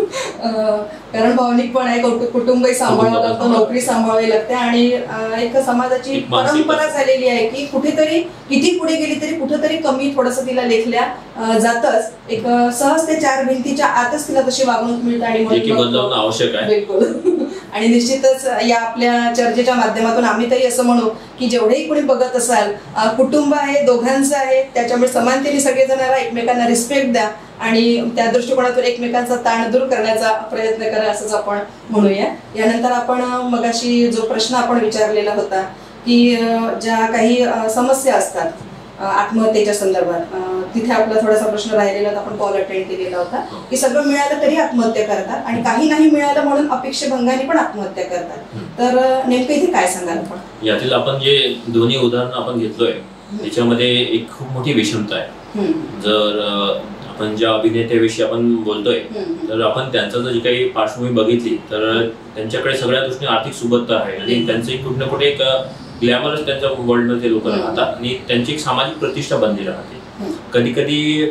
कारण भावनिक पण आहे, कुटुंबही सांभाळावं लागतं, नोकरी सांभाळावी लागते आणि एक समाजाची परंपरा झालेली आहे की कुठेतरी किती पुढे गेली तरी कुठेतरी कमी थोडंसं तिला लेखल्या जातच. एक सहज ते चार भिंतीच्या आतच तिला तशी वागणूक मिळते आणि म्हणून आवश्यक आहे. बिलकुल. आणि निश्चितच या आपल्या चर्चेच्या माध्यमातून आम्ही तरी असं म्हणू की जेवढेही कोणी बघत असाल कुटुंब आहे, दोघांचं आहे, त्याच्यामुळे समानतेने सगळेजण एकमेकांना रिस्पेक्ट द्या आणि त्या दृष्टिकोनातून एकमेकांचा ताण दूर करण्याचा प्रयत्न करा असंच आपण म्हणूया. यानंतर आपण मगाशी जो प्रश्न आपण विचारलेला होता की ज्या काही समस्या असतात आत्महत्येच्या संदर्भात, तिथे आपला थोडासा प्रश्न राहिलेला होता, आपण कॉल अटेंड केलेला होता की सगळं मिळालं तरी आत्महत्या करतात आणि काही नाही मिळालं म्हणून अपेक्षेभंगाने पण आत्महत्या करतात. तर नेमकं इथे काय सांगाल आपण? यातील आपण जे दोन्ही उदाहरण आपण घेतलोय त्याच्यामध्ये एक खूप मोठी विषमता आहे. जर आपण ज्या अभिनेत्याविषयी आपण बोलतोय तर आपण त्यांचं जर जी काही पार्श्वभूमी बघितली तर त्यांच्याकडे सगळ्या दृष्टीने आर्थिक सुबत्ता आहे आणि त्यांचं कुठे ना कुठे एक ग्लॅमरस त्यांच्या वर्ल्डमध्ये लोक राहतात आणि त्यांची एक सामाजिक प्रतिष्ठा बनली राहते. कधी कधी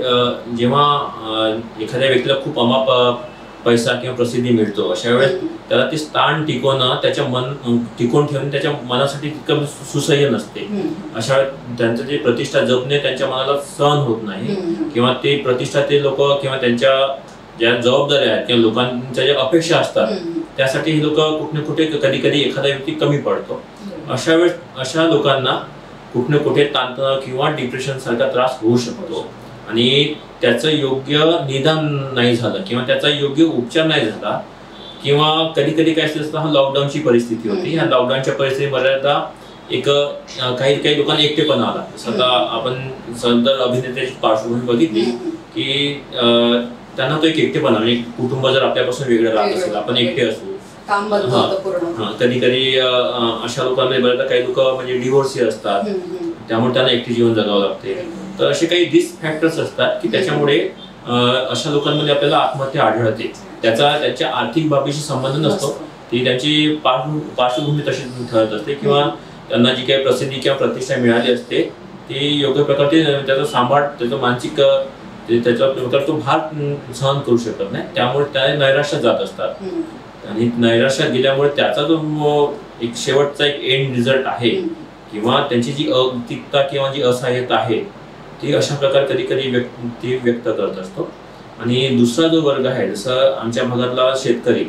जेव्हा एखाद्या व्यक्तीला खूप अमाप पैसा किंवा प्रसिद्धी मिळतो अशा वेळेस त्याला ते स्थान टिकवणं त्याच्या मन टिकवून ठेवणं त्याच्या मनासाठी तितकं सुसह्य नसते. अशा वेळेस त्यांचं जे प्रतिष्ठा जपणे त्यांच्या मनाला सहन होत नाही किंवा ते प्रतिष्ठा ते लोक किंवा त्यांच्या ज्या जबाबदाऱ्या आहेत किंवा लोकांच्या ज्या अपेक्षा असतात त्यासाठी हे लोक कुठे ना कुठे कधी कधी एखादा व्यक्ती कमी पडतो. अशा वेळेस अशा लोकांना कुठे ना कुठे ताणतणाव किंवा डिप्रेशन सारखा त्रास होऊ शकतो आणि त्याचं योग्य निदान नाही झालं किंवा त्याचा योग्य उपचार नाही झाला किंवा कधी कधी काय असतं हा लॉकडाऊनची परिस्थिती होती. ह्या लॉकडाऊनच्या परिस्थिती बऱ्याचदा एक काही काही लोकांना एकटेपणा आला. सध्या आपण सदर अभिनेत्याची पार्श्वभूमी बघितली की त्यांना तो एक एकटेपणा म्हणजे कुटुंब जर आपल्यापासून वेगळं राहत असेल, आपण एकटे असू, कधी कधी अशा लोकांना बऱ्याचदा काही लोक म्हणजे डिव्होर्सी असतात त्यामुळे त्यांना एकटे जीवन जगावं लागते. तर असे काही रिस्क फॅक्टर्स असतात की त्याच्यामुळे अशा लोकांमध्ये आपल्याला आत्महत्या आढळते. त्याचा त्याच्या आर्थिक बाबीशी संबंध नसतो, ती त्यांची पार्श्वभूमी तशी ठरत असते किंवा त्यांना जी काही प्रसिद्धी किंवा प्रतिष्ठा मिळाली असते ती योग्य प्रकारे त्याचा सांभाळ त्याचा मानसिक त्याचा तो भार सहन करू शकत नाही, त्यामुळे त्या नैराश्यात जात असतात आणि नैराश्यात गेल्यामुळे त्याचा जो एक शेवटचा एक एंड रिझल्ट आहे किंवा त्यांची जी अगतिकता किंवा जी असहाय्यता आहे ती अशा प्रकारे कधी कधी व्यक्ती व्यक्त करत असतो. आणि दुसरा जो वर्ग आहे जसं आमच्या भागातला शेतकरी,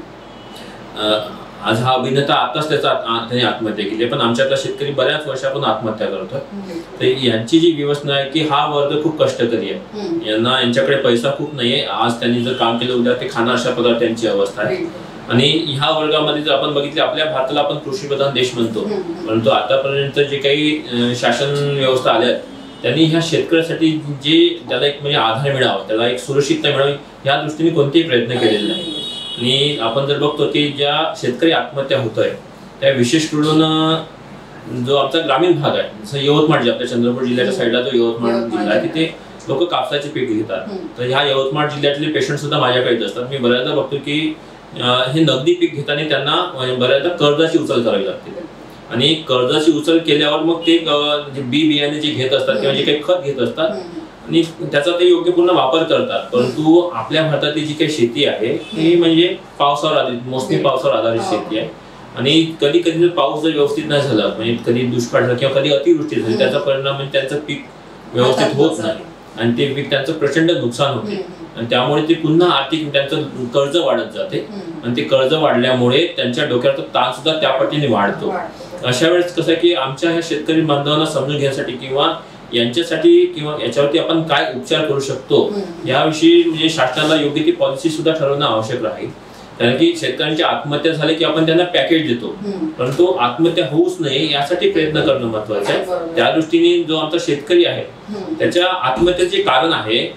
आज हा अभिनेता आताच त्याचा त्याने आत्महत्या केली पण आमच्यातला शेतकरी बऱ्याच वर्षापासून आत्महत्या करतो. तर यांची जी व्यवस्था आहे की हा वर्ग खूप कष्टकरी आहे, यांना यांच्याकडे पैसा खूप नाहीये, आज त्यांनी जर काम केलं उद्या ते खाणार अशा प्रकारे त्यांची अवस्था आहे. आणि ह्या वर्गामध्ये जर आपण बघितले आपल्या भारताला आपण कृषीप्रधान देश म्हणतो परंतु आतापर्यंत जे काही शासन व्यवस्था आल्या त्यांनी ह्या शेतकऱ्यासाठी जे त्याला एक म्हणजे आधार मिळावा, त्याला एक सुरक्षितता मिळावी या दृष्टीने कोणतेही प्रयत्न केलेले नाही. आणि आपण जर बघतो की ज्या शेतकरी आत्महत्या होत आहे त्या विशेष करून जो आमचा ग्रामीण भाग आहे जसं यवतमाळ जे आपल्या चंद्रपूर जिल्ह्याच्या साईडला जो यवतमाळ जिल्हा आहे तिथे लोक कापसाचे पीक घेतात. तर ह्या यवतमाळ जिल्ह्यातले पेशंट सुद्धा माझ्याकडेच असतात. मी बऱ्याचदा बघतो की हे नगदी पीक घेताना त्यांना बऱ्याचदा कर्जाची उचल करावी लागते आणि कर्जाची उचल केल्यावर मग ते बी बियाणे जे घेत असतात किंवा जे काही खत घेत असतात आणि त्याचा ते योग्य पूर्ण वापर करतात. परंतु आपल्या भारतातली जी काही शेती आहे ती म्हणजे पावसावर आधारित मोस्टली पावसावर आधारित शेती आहे आणि कधी कधी जर पाऊस जर व्यवस्थित नाही झाला म्हणजे कधी दुष्काळ झाला किंवा कधी अतिवृष्टी झाली त्याचा परिणाम म्हणजे त्यांचं पीक व्यवस्थित होत नाही आणि ते पीक त्यांचं प्रचंड नुकसान होते आणि त्यामुळे ते पुन्हा आर्थिक त्यांचं कर्ज वाढत जाते आणि ते कर्ज वाढल्यामुळे त्यांच्या डोक्याचा ताण सुद्धा त्या पटीने वाढतो. अशा वेळेस कसं की आमच्या ह्या शेतकरी बांधवांना समजून घेण्यासाठी किंवा यांच्यासाठी किंवा याच्यावरती आपण काय उपचार करू शकतो याविषयी म्हणजे शासनाला योग्य ती पॉलिसी सुद्धा ठरवणं आवश्यक राहील. कारण की शेतकऱ्यांची आत्महत्या झाली की आपण त्यांना पॅकेज देतो परंतु आत्महत्या होऊच नये यासाठी प्रयत्न करणं महत्वाचं आहे. त्या दृष्टीने जो आमचा शेतकरी आहे त्याच्या आत्महत्येचे कारण आहे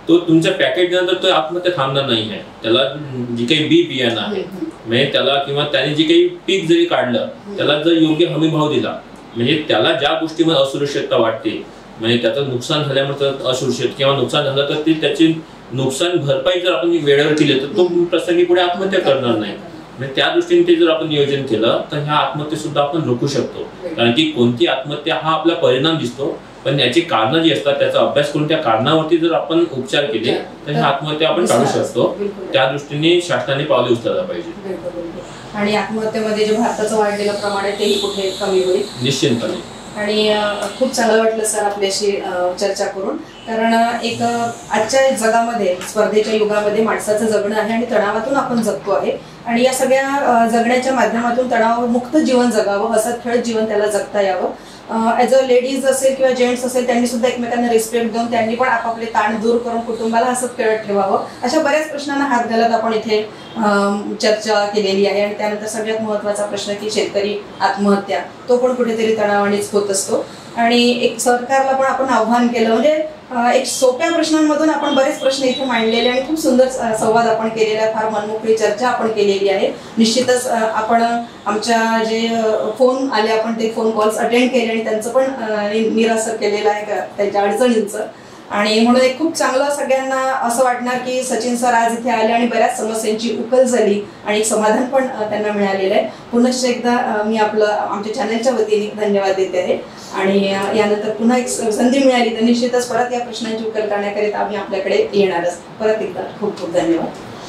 तो तुमच्या पॅकेट नंतर तो आत्महत्या थांबणार नाही आहे. त्याला जी काही बी बियाणं आहे म्हणजे त्याला किंवा त्याने जे काही पीक जरी काढलं त्याला जर योग्य हमी भाव दिला म्हणजे त्याला ज्या गोष्टीमध्ये असुरक्षितता वाटते म्हणजे त्याचं नुकसान झाल्यामुळे असुरक्षित किंवा नुकसान झालं तर ते त्याची नुकसान भरपाई जर आपण वेळेवर केली तर तो प्रसंगी पुढे आत्महत्या करणार नाही. म्हणजे त्या दृष्टीने ते जर आपण नियोजन केलं तर ह्या आत्महत्या सुद्धा आपण रोखू शकतो. कारण की कोणती आत्महत्या हा आपला परिणाम दिसतो पण याची कारणं जी असतात त्याचा अभ्यास करून त्या कारणावरती जर आपण उपचार केले तर ह्या आत्महत्या आपण टाळू शकतो. त्या दृष्टीने शासनाने पावले उचलायला पाहिजे आणि आत्महत्येमध्ये जे भारताचं वाढलेलं प्रमाण आहे तेही कुठे कमी होईल निश्चितपणे. आणि खूप चांगलं वाटलं सर आपल्याशी चर्चा करून. कारण एक आजच्या जगामध्ये स्पर्धेच्या युगामध्ये माणसाचं जगणं आहे आणि तणावातून आपण जगतो आहे आणि या सगळ्या जगण्याच्या माध्यमातून तणावमुक्त जीवन जगावं हसत खेळत जीवन त्याला जगता यावं. ॲज अ लेडीज असेल किंवा जेंट्स असेल त्यांनी सुद्धा एकमेकांना रिस्पेक्ट देऊन त्यांनी पण आपापले ताण दूर करून कुटुंबाला हसत खेळत ठेवावं. अशा बऱ्याच प्रश्नांना हात घालत आपण इथे चर्चा केलेली आहे. आणि त्यानंतर सगळ्यात महत्त्वाचा प्रश्न की शेतकरी आत्महत्या तो पण कुठेतरी तणावानेच होत असतो. आणि एक सरकारला पण आपण आव्हान केलं म्हणजे एक सोप्या प्रश्नांमधून आपण बरेच प्रश्न इथे मांडलेले आणि खूप सुंदर संवाद आपण केलेला आहे. फार मनमोकळी चर्चा आपण केलेली आहे. निश्चितच आपण आमच्या जे फोन आले आपण ते फोन कॉल्स अटेंड केले आणि त्यांचं पण निरासर केलेलं आहे का त्यांच्या अडचणींचं. आणि म्हणून एक खूप चांगलं सगळ्यांना असं वाटणार की सचिन सर आज इथे आले आणि बऱ्याच समस्यांची उकल झाली आणि एक समाधान पण त्यांना मिळालेलं आहे. पुनश्च एकदा मी आपलं आमच्या चॅनलच्या वतीने धन्यवाद देते आहे. आणि यानंतर पुन्हा एक संधी मिळाली तर निश्चितच परत या प्रश्नांची उकल करण्याकरिता आम्ही आपल्याकडे येणारच. परत एकदा खूप खूप धन्यवाद.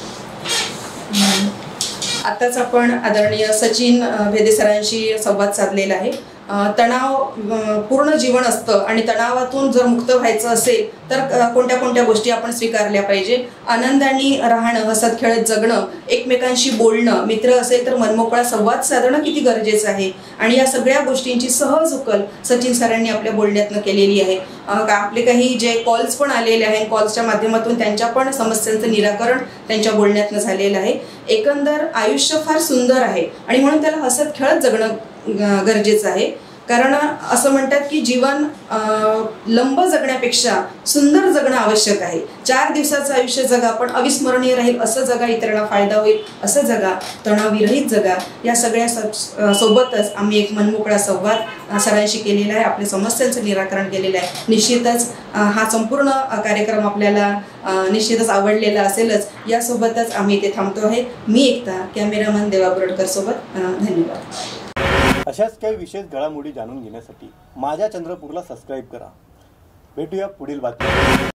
आताच आपण आदरणीय सचिन भेदे सरांशी संवाद साधलेला आहे. तणाव पूर्ण जीवन असतं आणि तणावातून जर मुक्त व्हायचं असेल तर कोणत्या कोणत्या गोष्टी आपण स्वीकारल्या पाहिजे. आनंदाने राहणं हसत खेळत जगणं एकमेकांशी बोलणं मित्र असेल तर मनमोकळा संवाद साधणं किती गरजेचं आहे. आणि या सगळ्या गोष्टींची सहज उकल सचिन सरांनी आपल्या बोलण्यातनं केलेली आहे. आपले काही जे कॉल्स पण आलेले आहेत कॉल्सच्या माध्यमातून त्यांच्या पण समस्यांचं निराकरण त्यांच्या बोलण्यातनं झालेलं आहे. एकंदर आयुष्य फार सुंदर आहे आणि म्हणून त्याला हसत खेळत जगणं गरजेचं आहे. कारण असं म्हणतात की जीवन लंब जगण्यापेक्षा सुंदर जगणं आवश्यक आहे. चार दिवसाचं आयुष्य जगा पण अविस्मरणीय राहील असं जगा, इतरांना फायदा होईल असं जगा, तणावविरहित जगा. या सगळ्या सोबतच आम्ही एक मनमोकळा संवाद सरांशी केलेला आहे. आपल्या समस्यांचं निराकरण केलेलं आहे. निश्चितच हा संपूर्ण कार्यक्रम आपल्याला निश्चितच आवडलेला असेलच. यासोबतच आम्ही इथे थांबतो आहे. मी एकता कॅमेरामन देवा बोरडकर सोबत. धन्यवाद. अशाच काही विशेष घडामोडी जाणून घेण्यासाठी माझ्या चंद्रपूरला सबस्क्राईब करा. भेटूया पुढील बातमी.